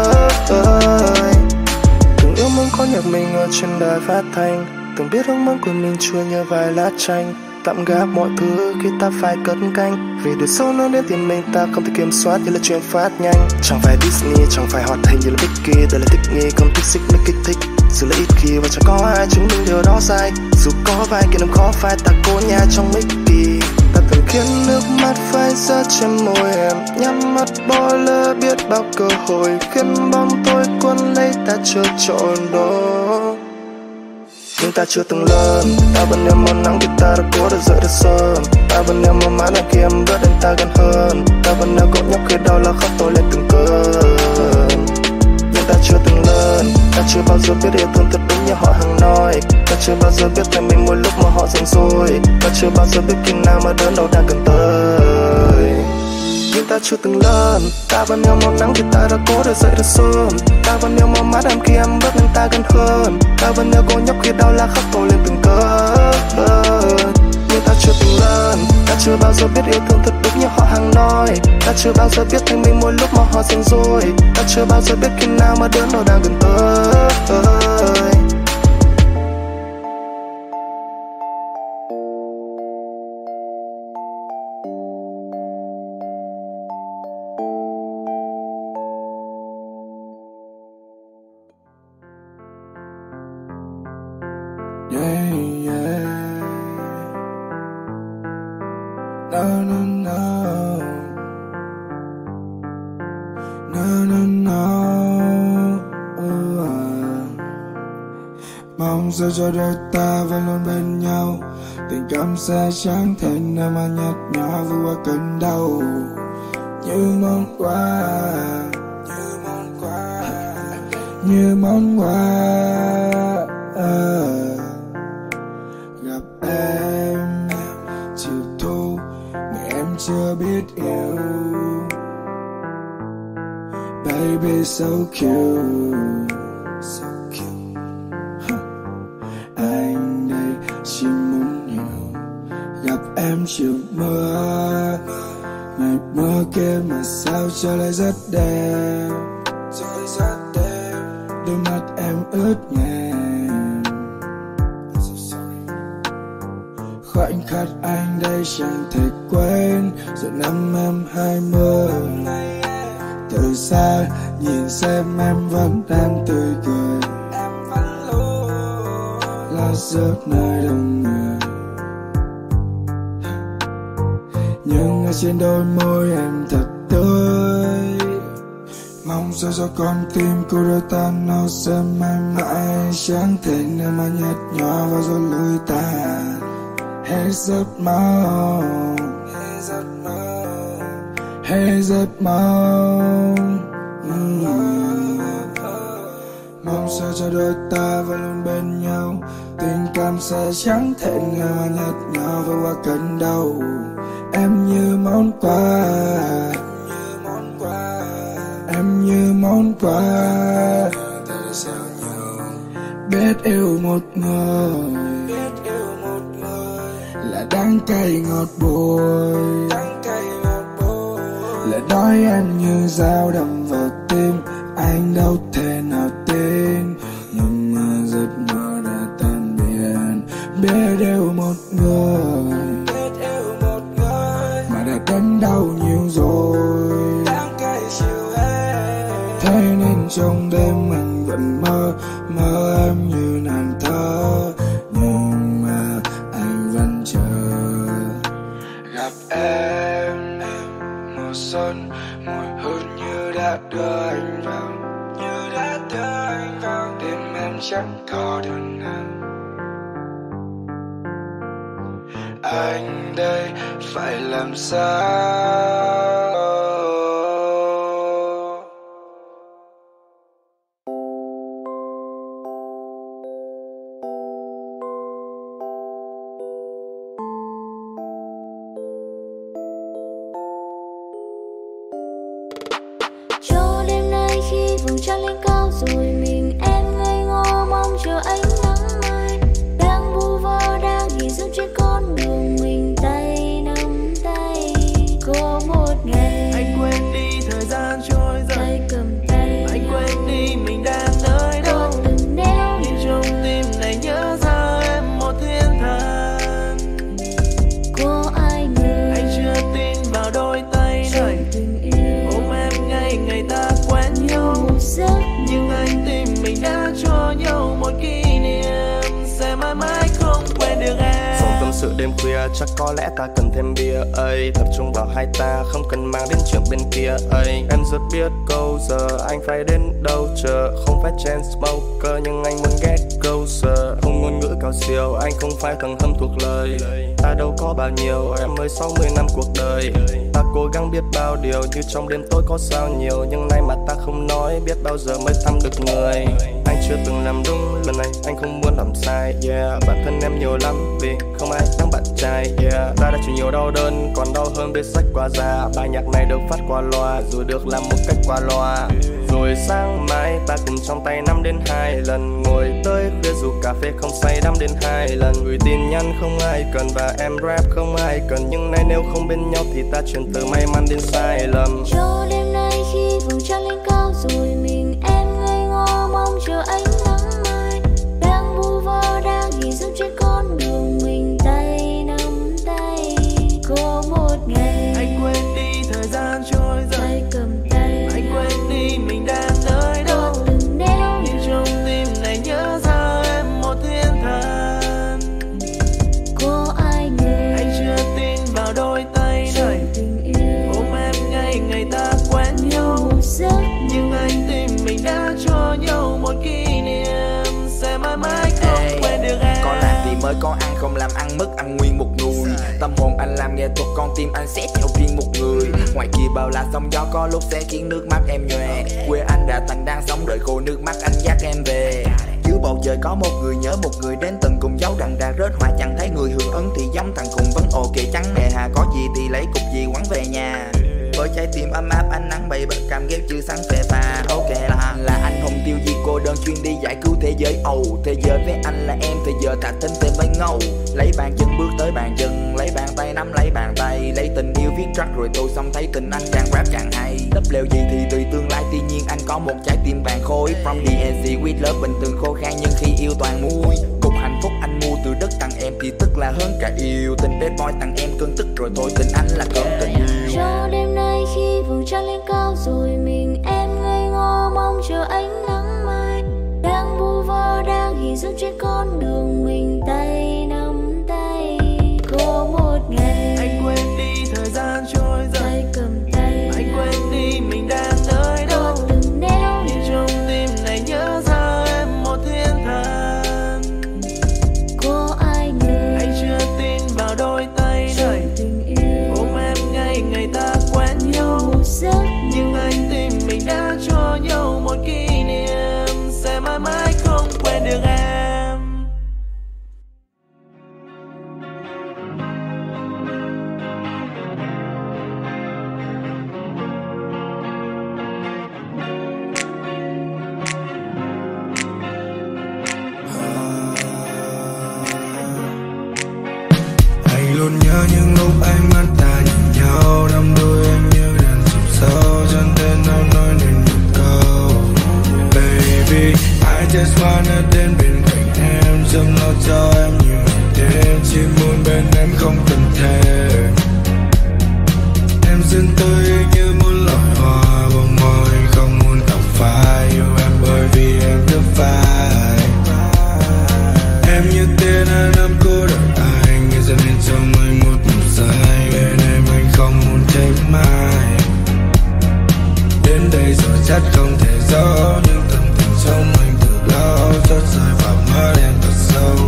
tới. Từng yêu muốn có nhạc mình ở trên đài phát thanh, từng biết ước mong của mình chua như vài lá chanh. Tạm gác mọi thứ khi ta phải cất canh, vì đời sâu nó đến tìm mình ta không thể kiểm soát như là chuyện phát nhanh. Chẳng phải Disney, chẳng phải hoạt hình như là Mickey, đây là thích nghi không thích xích mới kích thích. Dù là ít khi và chẳng có ai chứng minh điều đó sai. Dù có vài kỷ niệm khó phai ta cố nhà trong Mickey. Ta từng khiến nước mắt phai ra trên môi em, nhắm mắt bỏ lỡ biết bao cơ hội, khiến bóng tối cuốn lấy ta chưa trọn đó. Nhưng ta chưa từng lớn, ta vẫn nhớ món nắng khi ta đã cố được dậy thật sớm. Ta vẫn nhớ món má đàn khi em bước đến ta gần hơn. Ta vẫn nhớ cậu nhóc khi đau là khóc tôi lên từng cơn. Nhưng ta chưa từng lớn, ta chưa bao giờ biết yêu thương thật đúng như họ hàng nói. Ta chưa bao giờ biết thêm mình mỗi lúc mà họ giằng dối. Ta chưa bao giờ biết khi nào mà đớn đau đang gần tới. Nhưng ta chưa từng lớn, ta vẫn nhớ món nắng khi ta đã cố được dậy thật sớm. Ta vẫn nhớ món mắt em khi em bước lên ta gần hơn. Ta vẫn nhớ cô nhóc khi đau la khóc tôi lên từng cơn. Nhưng ta chưa từng lớn, ta chưa bao giờ biết yêu thương thật đúng như họ hàng nói. Ta chưa bao giờ biết thấy mình mỗi lúc mà họ giằng dối. Ta chưa bao giờ biết khi nào mà đớn đau đang gần tới. Yeah, yeah. No, no, no. No, no, no. Mong sao cho đôi ta vẫn luôn bên nhau, tình cảm sẽ chẳng thể nào mà nhạt nhòa vượt qua cơn đau. Như món quà, như món quà, như món quà. Gặp em chiều thu, ngày em chưa biết yêu. Baby so cute, so cute. Anh đây chỉ muốn hiểu, gặp em chiều mưa, ngày mưa kia mà sao trời lại rất đẹp, trời rất đẹp. Đôi mắt em ướt nhèm, khoảnh khắc anh đây chẳng thể quên. Rồi năm em 20, từ xa nhìn xem em vẫn đang tươi cười, em vẫn luôn là giấc nơi đông người. Nhưng ở trên đôi môi em thật tươi, mong sao cho con tim của đôi ta nó sẽ mãi mãi chẳng thể nào mà nhạt nhòa và rồi lùi tàn. Hết giấc mơ, hết giấc mơ, hết giấc mơ. Mong sao cho đôi ta vẫn luôn bên nhau, tình cảm sẽ chẳng thể nào mà nhạt nhòa vượt qua cơn đau. Em như món quà, em như món quà. Biết yêu một người là đắng cay ngọt bùi, là đói em như dao đâm vào tim. Anh đâu thể nào tin, nhưng mà giấc mơ đã tan biến. Biết yêu một người mà đã đớn đau nhiều rồi, thế nên trong đêm anh vẫn mơ mơ em như nàng thơ. Nhưng mà anh vẫn chờ gặp em. Mùa xuân mùi hương như đã đưa anh vào, như đã đưa anh vào. Đêm em chẳng có đường nào, anh đây phải làm sao? Cho đêm nay khi vầng trăng lên cao rồi, mình em ngây ngô mong chờ ánh nắng mai. Đang vu vơ đang nghỉ dưỡng trên con đường, mình tay nắm tay. Có một ngày Anh quên đi thời gian trôi dần, tay cầm tay. anh quên đi mình đang nơi đâu. Từng nẻo Nhưng trong tim này nhớ ra em một thiên thần. có ai ngờ Anh chưa tin vào đôi tay này, tình yêu ôm em ngay ngày ta quen nhau. một giấc Nhưng anh tìm mình đã cho nhau một kỷ niệm sẽ mãi mãi không quên được em. Phòng tâm sự đêm khuya chắc có lẽ ta cần thêm bia ấy, tập trung vào hai ta không cần mang đến chuyện bên kia ấy. Em rất biết câu giờ anh phải đến đâu chờ, không phải chain smoker nhưng anh muốn get closer. Không ngôn ngữ cao siêu anh không phải thằng hâm thuộc lời, ta đâu có bao nhiêu em mới 60 năm cuộc đời. Ta cố gắng biết bao điều như trong đêm tối có sao nhiều, nhưng nay mà ta không nói biết bao giờ mới thăm được người. Anh chưa từng làm đúng, lần này anh không muốn làm sai. Yeah, bản thân em nhiều lắm vì không ai đáng bạn trai. Yeah, ta đã chịu nhiều đau đớn, còn đau hơn viết sách qua da. Bài nhạc này được phát qua loa, rồi được làm một cách qua loa. Rồi sáng mai ta cùng trong tay 5 đến 2 lần, ngồi tới khuya dù cà phê không say đắm đến 2 lần. Gửi tin nhắn không ai cần và em rap không ai cần, nhưng nay nếu không bên nhau thì ta chuyển từ may mắn đến sai lầm. cho đêm nay khi vầng trăng lên cao rồi, mình em ngây ngô mong chờ ánh nắng mai. Đang vu vơ đang nghỉ dưỡng trên con đường, mình tay nắm tay. Có một ngày Anh quên đi thời gian trôi dần, tay cầm tay. anh quên đi mình đang nơi đâu. Từng nẻo Nhưng trong tim này nhớ ra em một thiên thần. có ai ngờ Anh chưa tin vào đôi tay có ăn không làm ăn mất ăn nguyên một người. Tâm hồn anh làm nghệ thuật, con tim anh xét theo riêng một người. Ngoài kia bao la sóng gió có lúc sẽ khiến nước mắt em nhòe. Quê anh đã thành đang sống đợi khô nước mắt anh dắt em về. Dưới bầu trời có một người nhớ một người đến từng cùng dấu đằng đã rớt hoa chẳng thấy người hưởng ứng thì giống thằng cùng vẫn ok trắng nè hà. Có gì thì lấy cục gì quẳng về nhà. Với trái tim ấm áp ánh nắng bay bật cảm ghét chưa sáng phê pha. Ok là anh không tiêu diệt cô đơn chuyên đi giải cứu thế giới. Thế giới với anh là em thì giờ thả tính thêm mấy ngầu. Lấy bàn chân bước tới bàn chân, lấy bàn tay nắm lấy bàn tay. Lấy tình yêu viết track rồi tôi xong thấy tình anh càng rap càng hay. Đắp leo gì thì tùy tương lai tuy nhiên anh có một trái tim vàng khối. From the end with love bình thường khô khan nhưng khi yêu toàn muối. Cục hạnh phúc anh mua từ đất tặng em thì tức là hơn cả yêu. Tình bad boy tặng em cơn tức rồi thôi tình anh là cơn tình yêu. Cho đêm nay khi vầng trăng lên cao rồi mình em ngây ngô mong chờ ánh nắng mai. Đang vu vơ đang hình dung trên con đường mình tay nắm tay. Có một ngày anh quên đi thời gian trôi dần, tay cầm tay. anh quên đi mình đang nơi đâu. Có từng nẻo Nhưng trong tim này nhớ ra em một thiên thần. có ai ngờ Anh chưa tin vào đôi tay đời tình yêu ôm em ngay ngày ta quen nhau. một giấc Nhưng anh tin mình đã cho nhau một kỷ niệm sẽ mãi mãi không quên được em. Anh luôn nhớ những lúc ánh mắt ta nhìn nhau. Đắm đuối em như đàn chìm sâu, chẳng thể nào nói nên một câu. Baby, I just wanna đến bên cạnh em, chăm lo cho em nhiều đêm. Chỉ muốn bên em không cần thêm. Em dưng tươi như muốn lọt hoa bông môi, không muốn tóc phai. Yêu em bởi vì em rất phai. Em như tên anh nắm cô đợi anh, nghe dần nên trong anh một mùa dài. Bên em anh không muốn thêm mai. Đến đây rồi chắc không thể giấu những tâm tình trong anh từ lâu, chót rơi vào mắt em thật sâu.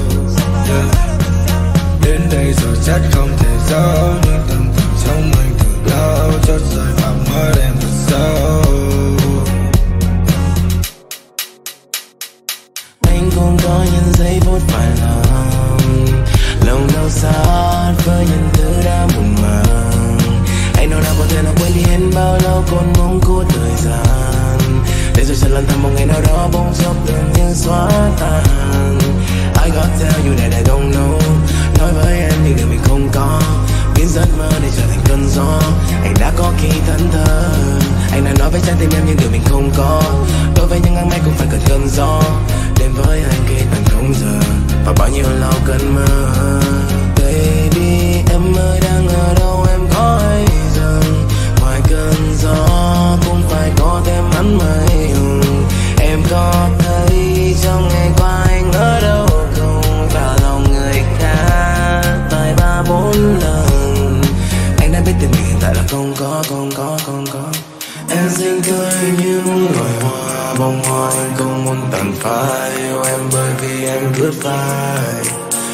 Đến đây rồi chắc không thể giấu những tâm tình trong anh từ lâu, chót rơi vào mắt em thật sâu. Anh cũng có những giây phút phải lòng, lòng đau xót với những thứ đã muộn màng. Anh đâu nào có thể nào quên đi hết bao lâu còn mong của thời gian. Để rồi sẽ lần thầm một ngày nào đó bỗng chốc đường như xóa tan. I got tell you that I don't know. Nói với em những điều mình không có, biến giấc mơ để trở thành cơn gió. Anh đã có khi thẫn thờ, anh đã nói với trái tim em những điều mình không có. Đối với những ngang mây cũng phải cần cơn gió. Đến với anh khi tận không giờ và bao nhiêu lâu cơn mơ. Baby em ơi đang ở đâu em có hay rằng ngoài cơn gió cũng phải có thêm ánh mây. Em có thấy trong ngày qua anh ở đâu không vào lòng người khác vài ba bốn lần. Anh đã biết tình mình hiện tại là không có. Em xinh tươi như muốn loài hoa bông hoa, anh không muốn tàn phai. Yêu em bởi vì em rất phai.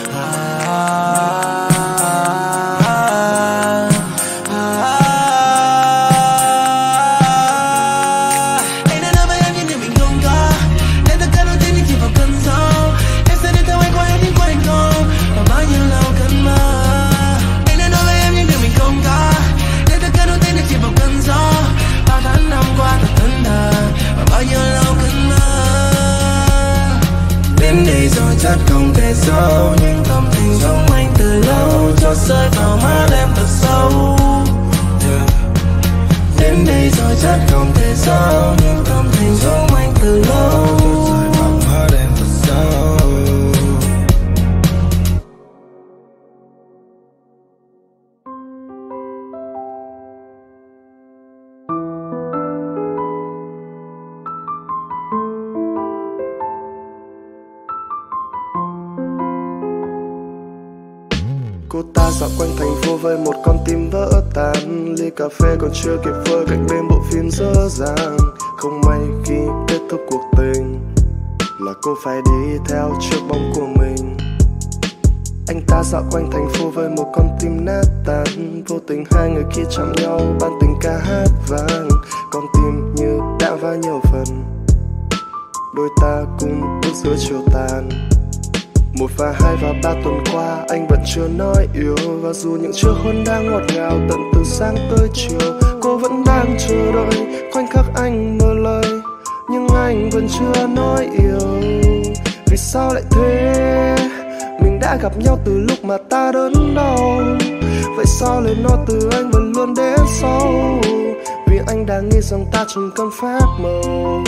Anh đã nói với em những điều mình không có, để tất cả nỗi tin đi chìm vào cơn gió. Em sẽ đi theo anh qua hết những quanh co và bao nhiêu lâu cơn mơ. Anh đã nói với em những điều mình không có, để tất cả nỗi tin đi chìm vào cơn gió. Bao tháng năm qua thật thẫn thờ và bao nhiêu lâu cơn mơ. Đến đây rồi chắc không thể giấu những tâm tình trong anh từ lâu, cho rơi vào mắt em thật sâu. Đến đây rồi chắc không thể giấu những tâm tình trong anh từ lâu, cho rơi vào mắt em thật sâu. Cô ta dạo quanh thành phố với một con tim vỡ tan. Ly cà phê còn chưa kịp vơi cạnh bên bộ phim dở dàng. Không may khi kết thúc cuộc tình là cô phải đi theo chiếc bóng của mình. Anh ta dạo quanh thành phố với một con tim nát tan. Vô tình hai người kia chạm nhau, ban tình ca hát vang. Con tim như đã vá nhiều phần, đôi ta cùng bước giữa chiều tàn. 1 và 2 và 3 tuần qua anh vẫn chưa nói yêu. Và dù những chiếc hôn đang ngọt ngào tận từ sáng tới chiều, cô vẫn đang chờ đợi khoảnh khắc anh mở lời. Nhưng anh vẫn chưa nói yêu. Vì sao lại thế? Mình đã gặp nhau từ lúc mà ta đớn đau. Vậy sao lời nói từ anh vẫn luôn đến sau? Vì anh đã nghĩ rằng ta chẳng cần phép màu.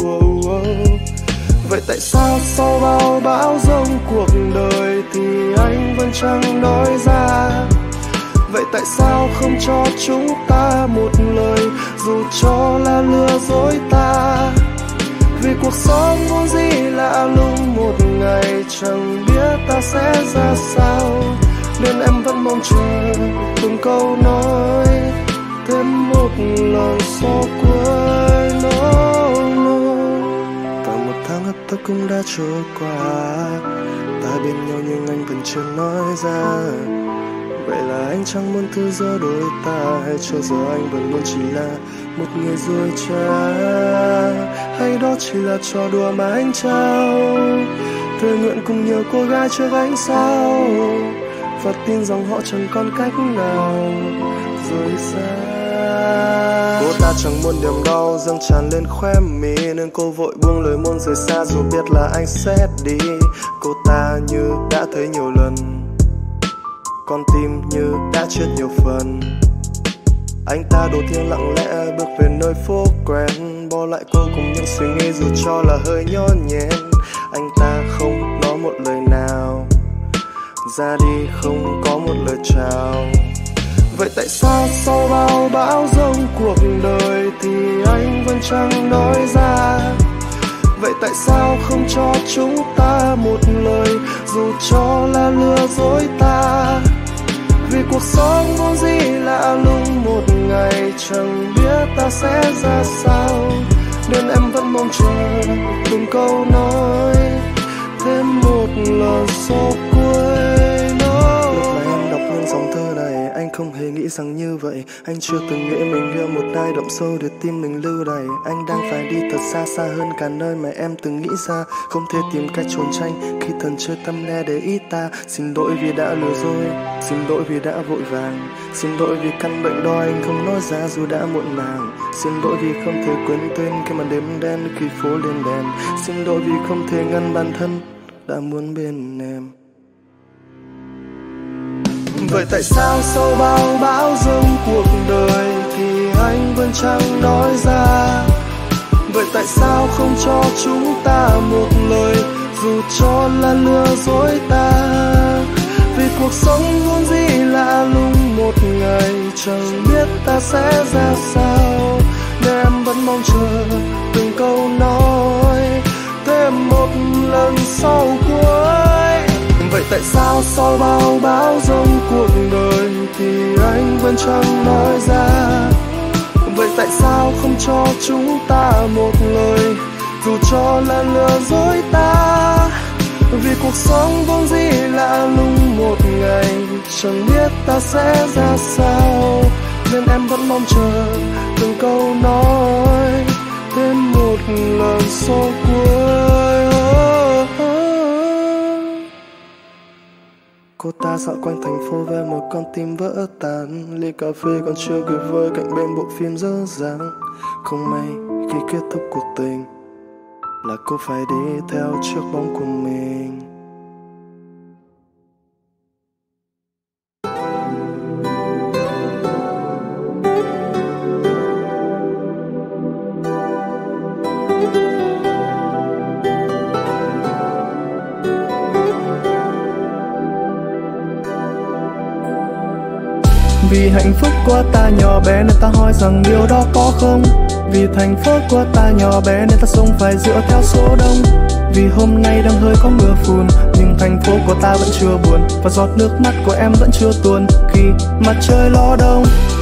Vậy tại sao sau bao bão giông cuộc đời thì anh vẫn chẳng nói ra? Vậy tại sao không cho chúng ta một lời, dù cho là lừa dối ta? Vì cuộc sống vốn dĩ lạ lùng, một ngày chẳng biết ta sẽ ra sao. Nên em vẫn mong chờ từng câu nói, thêm một lần số cuối. Cả 1 tháng hấp tấp cũng đã trôi qua, ta bên nhau nhưng anh vẫn chưa nói ra. Vậy là anh chẳng muốn thứ giữa đôi ta, hay cho giờ anh vẫn luôn chỉ là một người dối trá? Hay đó chỉ là trò đùa mà anh trao, thề nguyện cùng nhiều cô gái trước ánh sao, và tin rằng họ chẳng còn cách nào rời xa. Cô ta chẳng muốn niềm đau dâng tràn lên khóe mi, nên cô vội buông lời muốn rời xa dù biết là anh sẽ đi. Cô ta như đã thấy nhiều lần, con tim như đã chết nhiều phần. Anh ta đổ thiên lặng lẽ bước về nơi phố quen, bỏ lại cô cùng những suy nghĩ dù cho là hơi nhón nhẽn. Anh ta không nói một lời nào, ra đi không có một lời chào. Vậy tại sao sau bao bão giông cuộc đời thì anh vẫn chẳng nói ra? Vậy tại sao không cho chúng ta một lời, dù cho là lừa dối ta? Vì cuộc sống vốn dĩ lạ lùng, một ngày chẳng biết ta sẽ ra sao. Nên em vẫn mong chờ từng câu nói, thêm một lần số cuối. Lúc mà em đọc những dòng thơ này, anh không hề nghĩ rằng như vậy. Anh chưa từng nghĩ mình yêu một ai đậm sâu để tim mình lưu đày. Anh đang phải đi thật xa, xa hơn cả nơi mà em từng nghĩ ra. Không thể tìm cách trốn tránh khi thần chưa tâm le để ý ta. Xin lỗi vì đã lừa dối, xin lỗi vì đã vội vàng, xin lỗi vì căn bệnh đó anh không nói ra dù đã muộn màng. Xin lỗi vì không thể quên tên khi mà đêm đen khi phố lên đèn. Xin lỗi vì không thể ngăn bản thân đã muốn bên em. Vậy tại sao sau bao bão giông cuộc đời thì anh vẫn chẳng nói ra? Vậy tại sao không cho chúng ta một lời, dù cho là lừa dối ta? Vì cuộc sống vốn dĩ lạ lùng, một ngày chẳng biết ta sẽ ra sao. Nên em vẫn mong chờ từng câu nói, thêm một lần sau cuối. Vậy tại sao sau bao bão giông cuộc đời thì anh vẫn chẳng nói ra? Vậy tại sao không cho chúng ta một lời, dù cho là lừa dối ta? Vì cuộc sống vốn dĩ lạ lùng, một ngày chẳng biết ta sẽ ra sao. Nên em vẫn mong chờ từng câu nói, thêm một lần số cuối. Cô ta dạo quanh thành phố với một con tim vỡ tan. Ly cà phê còn chưa kịp vơi cạnh bên bộ phim dở dang. Không may khi kết thúc cuộc tình là cô phải đi theo chiếc bóng của mình. Vì hạnh phúc của ta nhỏ bé nên ta hỏi rằng điều đó có không? Vì thành phố của ta nhỏ bé nên ta sống phải dựa theo số đông. Vì hôm nay đang hơi có mưa phùn, nhưng thành phố của ta vẫn chưa buồn, và giọt nước mắt của em vẫn chưa tuôn khi mặt trời ló đông.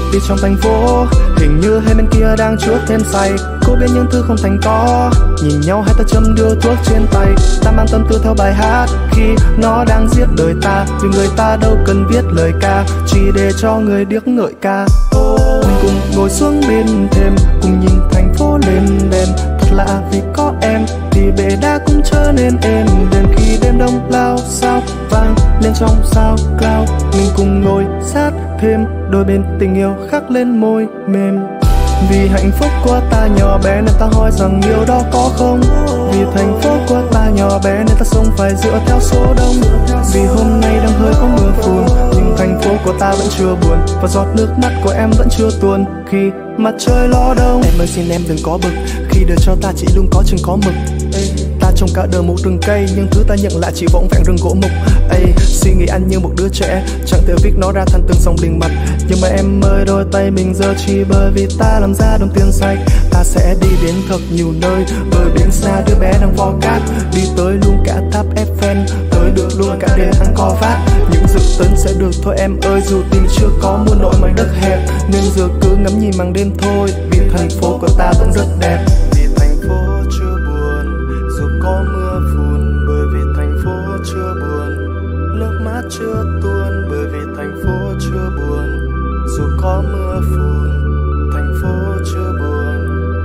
Đi trong thành phố, hình như hai bên kia đang chuốt thêm say. Cô biết những thứ không thành có, nhìn nhau hai ta châm điếu thuốc trên tay. Ta mang tâm tư theo bài hát khi nó đang giết đời ta. Vì người ta đâu cần viết lời ca, chỉ để cho người điếc ngợi ca. Mình cùng ngồi xuống bên thềm, cùng nhìn thành phố lên đèn. Thật lạ vì có em thì bể đá cũng trở nên êm đềm. Khi đêm đông lao sao vang lên trong sao cloud, mình cùng ngồi sát thêm, đôi bên tình yêu khắc lên môi mềm. Vì hạnh phúc của ta nhỏ bé nên ta hỏi rằng điều đó có không. Vì thành phố của ta nhỏ bé nên ta sống phải dựa theo số đông. Vì hôm nay đang hơi có mưa phùn, nhưng thành phố của ta vẫn chưa buồn, và giọt nước mắt của em vẫn chưa tuôn khi mặt trời ló đông. Em ơi xin em đừng có bực, khi đời cho ta chỉ luôn có chừng có mực. Ta trồng cả đời một rừng cây, nhưng thứ ta nhận lại chỉ vỏn vẹn rừng gỗ mục. Suy nghĩ anh như một đứa trẻ, chẳng thể viết nó ra thành từng dòng liền mạch. Nhưng mà em ơi, đôi tay mình giờ chỉ bởi vì ta làm ra đồng tiền sạch. Ta sẽ đi đến thật nhiều nơi, bờ biển xa đứa bé đang vò cát. Đi tới luôn cả tháp Eiffel, tới được luôn cả đền Angkor Wat. Những dự tính sẽ được thôi em ơi, dù tim chưa có muôn nỗi mảnh đất hẹp, nên giờ cứ ngắm nhìn màn đêm thôi. Vì thành phố của ta vẫn rất đẹp. Vì thành phố chưa buồn, dù có mưa phùn, bởi vì thành phố chưa buồn. Nước mắt chưa tuôn, bởi vì thành phố chưa buồn. Dù có mưa phùn, thành phố chưa buồn.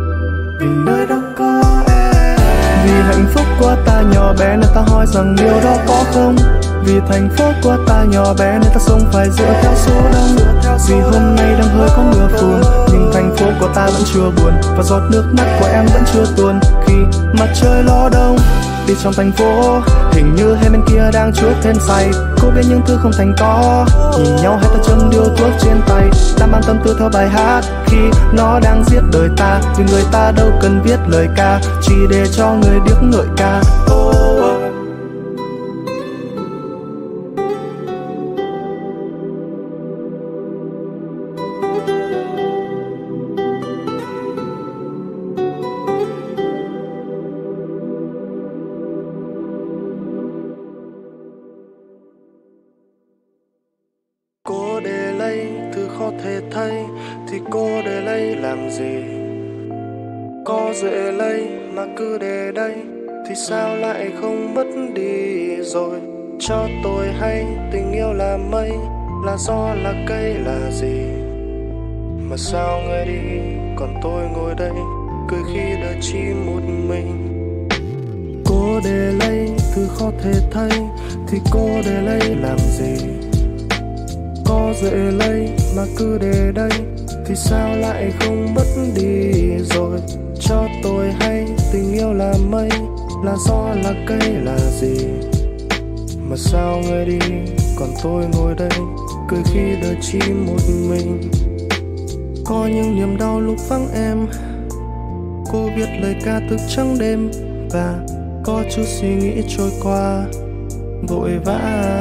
Vì nơi đó có em. Vì hạnh phúc của ta nhỏ bé nên ta hỏi rằng điều đó có không. Vì thành phố của ta nhỏ bé nên ta sống phải dựa theo số đông. Vì hôm nay đang hơi có mưa phùn, nhưng thành phố của ta vẫn chưa buồn, và giọt nước mắt của em vẫn chưa tuôn khi mặt trời ló đông. Đi trong thành phố, hình như hai bên kia đang chuốt thêm say. Cô biết những thứ không thành có, nhìn nhau hai ta châm điếu thuốc trên tay. Ta mang tâm tư theo bài hát khi nó đang giết đời ta. Vì người ta đâu cần viết lời ca, chỉ để cho người điếc ngợi ca. Cô để lấy thứ khó thể thấy thì cô để lấy làm gì? Có dễ lấy mà cứ để đây thì sao lại không mất đi rồi? Cho tôi hay tình yêu là mây, là gió là cây là gì? Mà sao người đi còn tôi ngồi đây cười khi đời chỉ một mình? Cô để lấy thứ khó thể thấy thì cô để lấy làm gì? Có dễ lấy mà cứ để đây thì sao lại không mất đi rồi? Cho tôi hay tình yêu là mây, là gió là cây là gì? Mà sao người đi còn tôi ngồi đây cười khi đời chỉ một mình? Có những niềm đau lúc vắng em, cô viết lời ca thức trắng đêm, và có chút suy nghĩ trôi qua vội vã.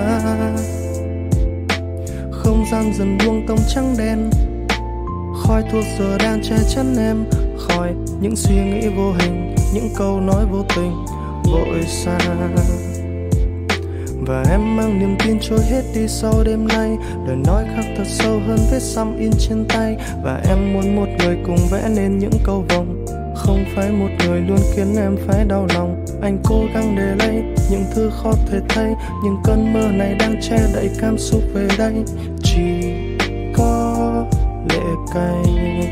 Không gian dần buông tông trắng đen, khói thuốc giờ đang che chắn em khỏi những suy nghĩ vô hình, những câu nói vô tình vội xa. Và em mang niềm tin trôi hết đi sau đêm nay, lời nói khắc thật sâu hơn vết xăm in trên tay. Và em muốn một người cùng vẽ nên những câu vồng, không phải một người luôn khiến em phải đau lòng. Anh cố gắng để lấy những thứ khó thể thấy, nhưng cơn mơ này đang che đậy cảm xúc về đây, chỉ có lệ cay.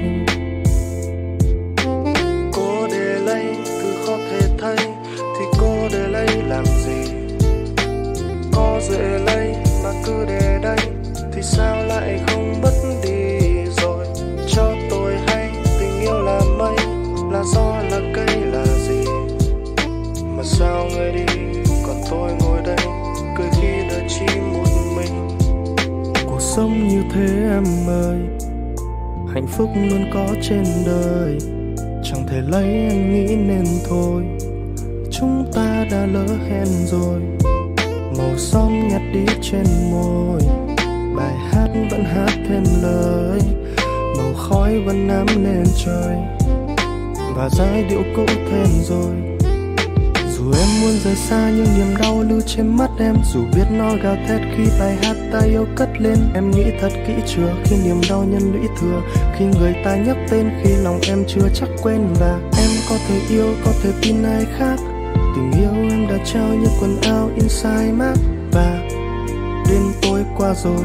Cô để lấy thứ khó thể thấy thì cô để lấy làm gì? Có dễ lấy mà cứ để đây thì sao lại không mất đi rồi? Cho tôi hay tình yêu là mây, là gió là cây là gì? Mà sao người đi còn tôi ngồi đây cười khi đời chỉ một mình? Cuộc sống như thế em ơi, hạnh phúc luôn có trên đời, chẳng thể lấy anh nghĩ nên thôi. Chúng ta đã lỡ hẹn rồi, màu son nhạt đi trên môi, bài hát vẫn hát thêm lời, màu khói vẫn ám lên trời, và giai điệu cũ thêm rồi. Dù Dù em muốn rời xa nhưng niềm đau lưu trên mắt em. Dù biết nó gào thét khi bài hát ta yêu cất lên. Em nghĩ thật kỹ chưa khi niềm đau nhân lũy thừa. Khi người ta nhắc tên khi lòng em chưa chắc quên. Và em có thể yêu, có thể tin ai khác. Tình yêu em đã trao như quần áo inside mát. Và đêm tối qua rồi,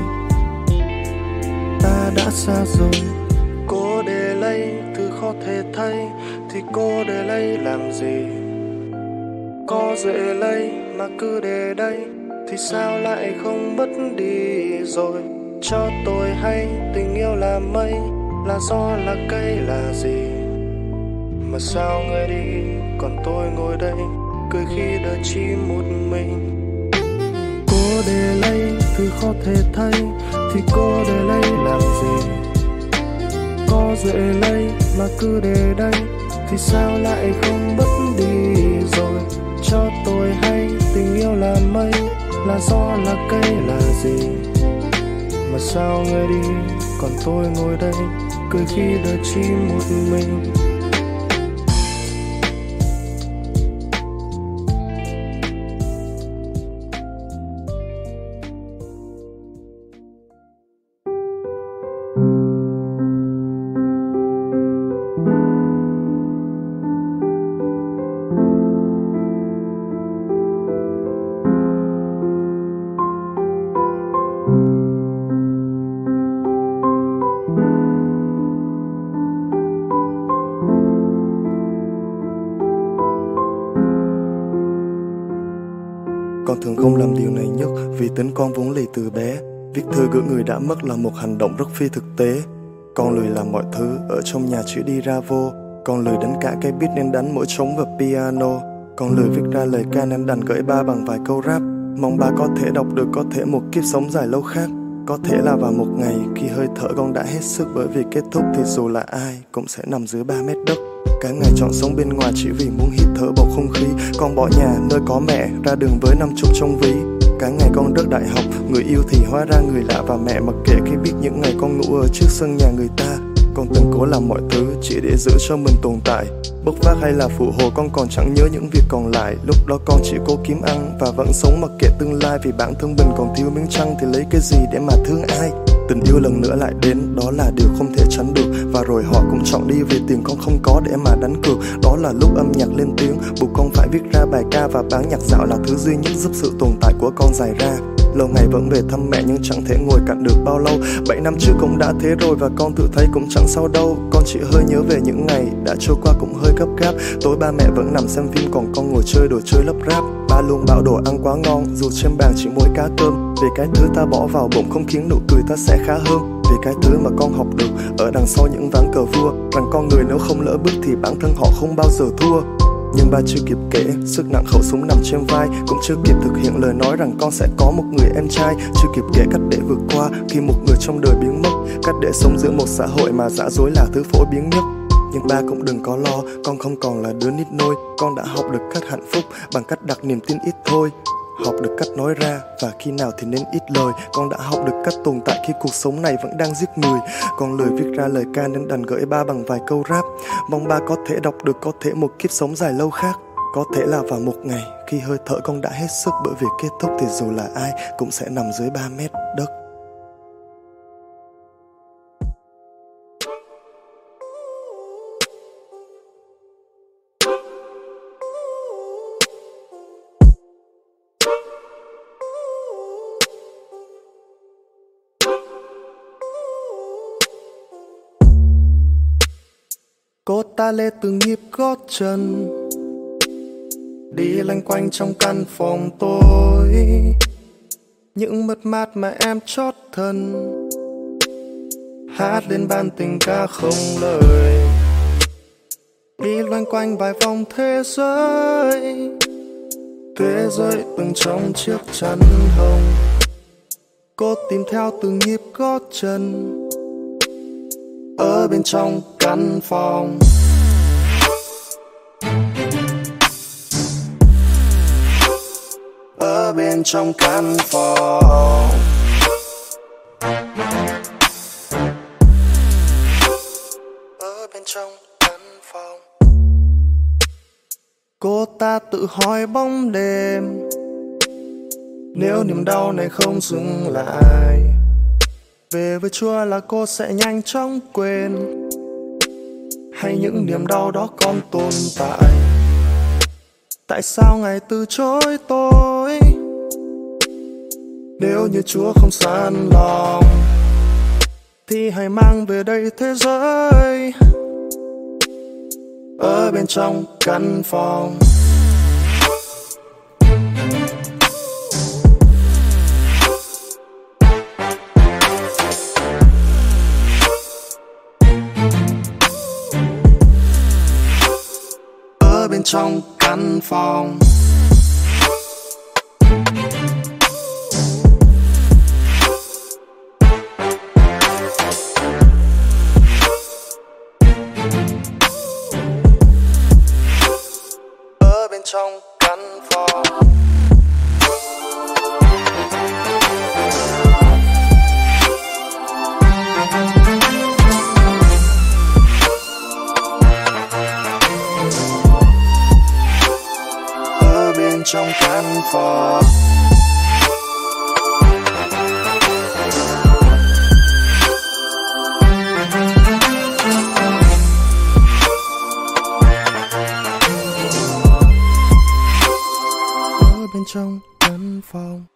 ta đã xa rồi. Cô để lấy thứ khó thể thay, thì cô để lấy làm gì? Có dễ lấy mà cứ để đây, thì sao lại không mất đi rồi? Cho tôi hay tình yêu là mây, là gió là cây là gì? Mà sao người đi còn tôi ngồi đây cười khi đời chỉ một mình? Cô để lấy thứ khó thể thay, thì cô để lấy làm gì? Có dễ lấy mà cứ để đây, thì sao lại không mất đi rồi? Cho tôi hay tình yêu là mây, là gió là cây là gì? Mà sao người đi còn tôi ngồi đây cười khi đời chỉ một mình? Con thường không làm điều này nhất vì tính con vốn lì từ bé. Viết thư gửi người đã mất là một hành động rất phi thực tế. Con lười làm mọi thứ, ở trong nhà chỉ đi ra vô. Con lười đánh cả cái beat nên đánh mỗi trống và piano. Con lười viết ra lời ca nên đành gửi ba bằng vài câu rap. Mong ba có thể đọc được, có thể một kiếp sống dài lâu khác. Có thể là vào một ngày khi hơi thở con đã hết sức. Bởi vì kết thúc thì dù là ai cũng sẽ nằm dưới 3 mét đất. Cả ngày chọn sống bên ngoài chỉ vì muốn hít thở bầu không khí. Con bỏ nhà nơi có mẹ, ra đường với 50 trong ví. Cả ngày con rớt đại học, người yêu thì hóa ra người lạ. Và mẹ mặc kệ khi biết những ngày con ngủ ở trước sân nhà người ta. Con từng cố làm mọi thứ chỉ để giữ cho mình tồn tại. Bốc vác hay là phụ hồ con còn chẳng nhớ những việc còn lại. Lúc đó con chỉ cố kiếm ăn và vẫn sống mặc kệ tương lai. Vì bản thân mình còn thiếu miếng trăng thì lấy cái gì để mà thương ai? Tình yêu lần nữa lại đến, đó là điều không thể tránh được. Và rồi họ cũng chọn đi vì tiền con không có để mà đánh cược. Đó là lúc âm nhạc lên tiếng, buộc con phải viết ra bài ca. Và bán nhạc dạo là thứ duy nhất giúp sự tồn tại của con dài ra. Lâu ngày vẫn về thăm mẹ nhưng chẳng thể ngồi cạnh được bao lâu. 7 năm trước cũng đã thế rồi và con tự thấy cũng chẳng sao đâu. Con chỉ hơi nhớ về những ngày đã trôi qua cũng hơi gấp gáp. Tối ba mẹ vẫn nằm xem phim còn con ngồi chơi đồ chơi lắp ráp. Ba luôn bảo đồ ăn quá ngon dù trên bàn chỉ mỗi cá cơm. Vì cái thứ ta bỏ vào bụng không khiến nụ cười ta sẽ khá hơn. Vì cái thứ mà con học được ở đằng sau những ván cờ vua, rằng con người nếu không lỡ bước thì bản thân họ không bao giờ thua. Nhưng ba chưa kịp kể, sức nặng khẩu súng nằm trên vai. Cũng chưa kịp thực hiện lời nói rằng con sẽ có một người em trai. Chưa kịp kể cách để vượt qua khi một người trong đời biến mất. Cách để sống giữa một xã hội mà giả dối là thứ phổ biến nhất. Nhưng ba cũng đừng có lo, con không còn là đứa nít nôi. Con đã học được cách hạnh phúc bằng cách đặt niềm tin ít thôi. Học được cách nói ra và khi nào thì nên ít lời. Con đã học được cách tồn tại khi cuộc sống này vẫn đang giết người. Con lười viết ra lời ca nên đành gửi ba bằng vài câu rap. Mong ba có thể đọc được, có thể một kiếp sống dài lâu khác. Có thể là vào một ngày khi hơi thở con đã hết sức. Bởi vì kết thúc thì dù là ai cũng sẽ nằm dưới 3 mét đất. Cô ta lê từng nhịp gót chân, đi lanh quanh trong căn phòng tối. Những mất mát mà em trót thân, hát lên ban tình ca không lời. Đi loanh quanh vài vòng thế giới, thế giới từng trong chiếc chăn hồng. Cô tìm theo từng nhịp gót chân ở bên trong căn phòng. Ở bên trong căn phòng. Ở bên trong căn phòng. Cô ta tự hỏi bóng đêm, nếu niềm đau này không dừng lại, về với Chúa là cô sẽ nhanh chóng quên, hay những niềm đau đó còn tồn tại. Tại sao Ngài từ chối tôi? Nếu như Chúa không sẵn lòng thì hãy mang về đây thế giới, ở bên trong căn phòng. Ở bên trong căn phòng. Ở bên trong căn phòng. Ở bên trong căn phòng. Ở bên trong căn phòng.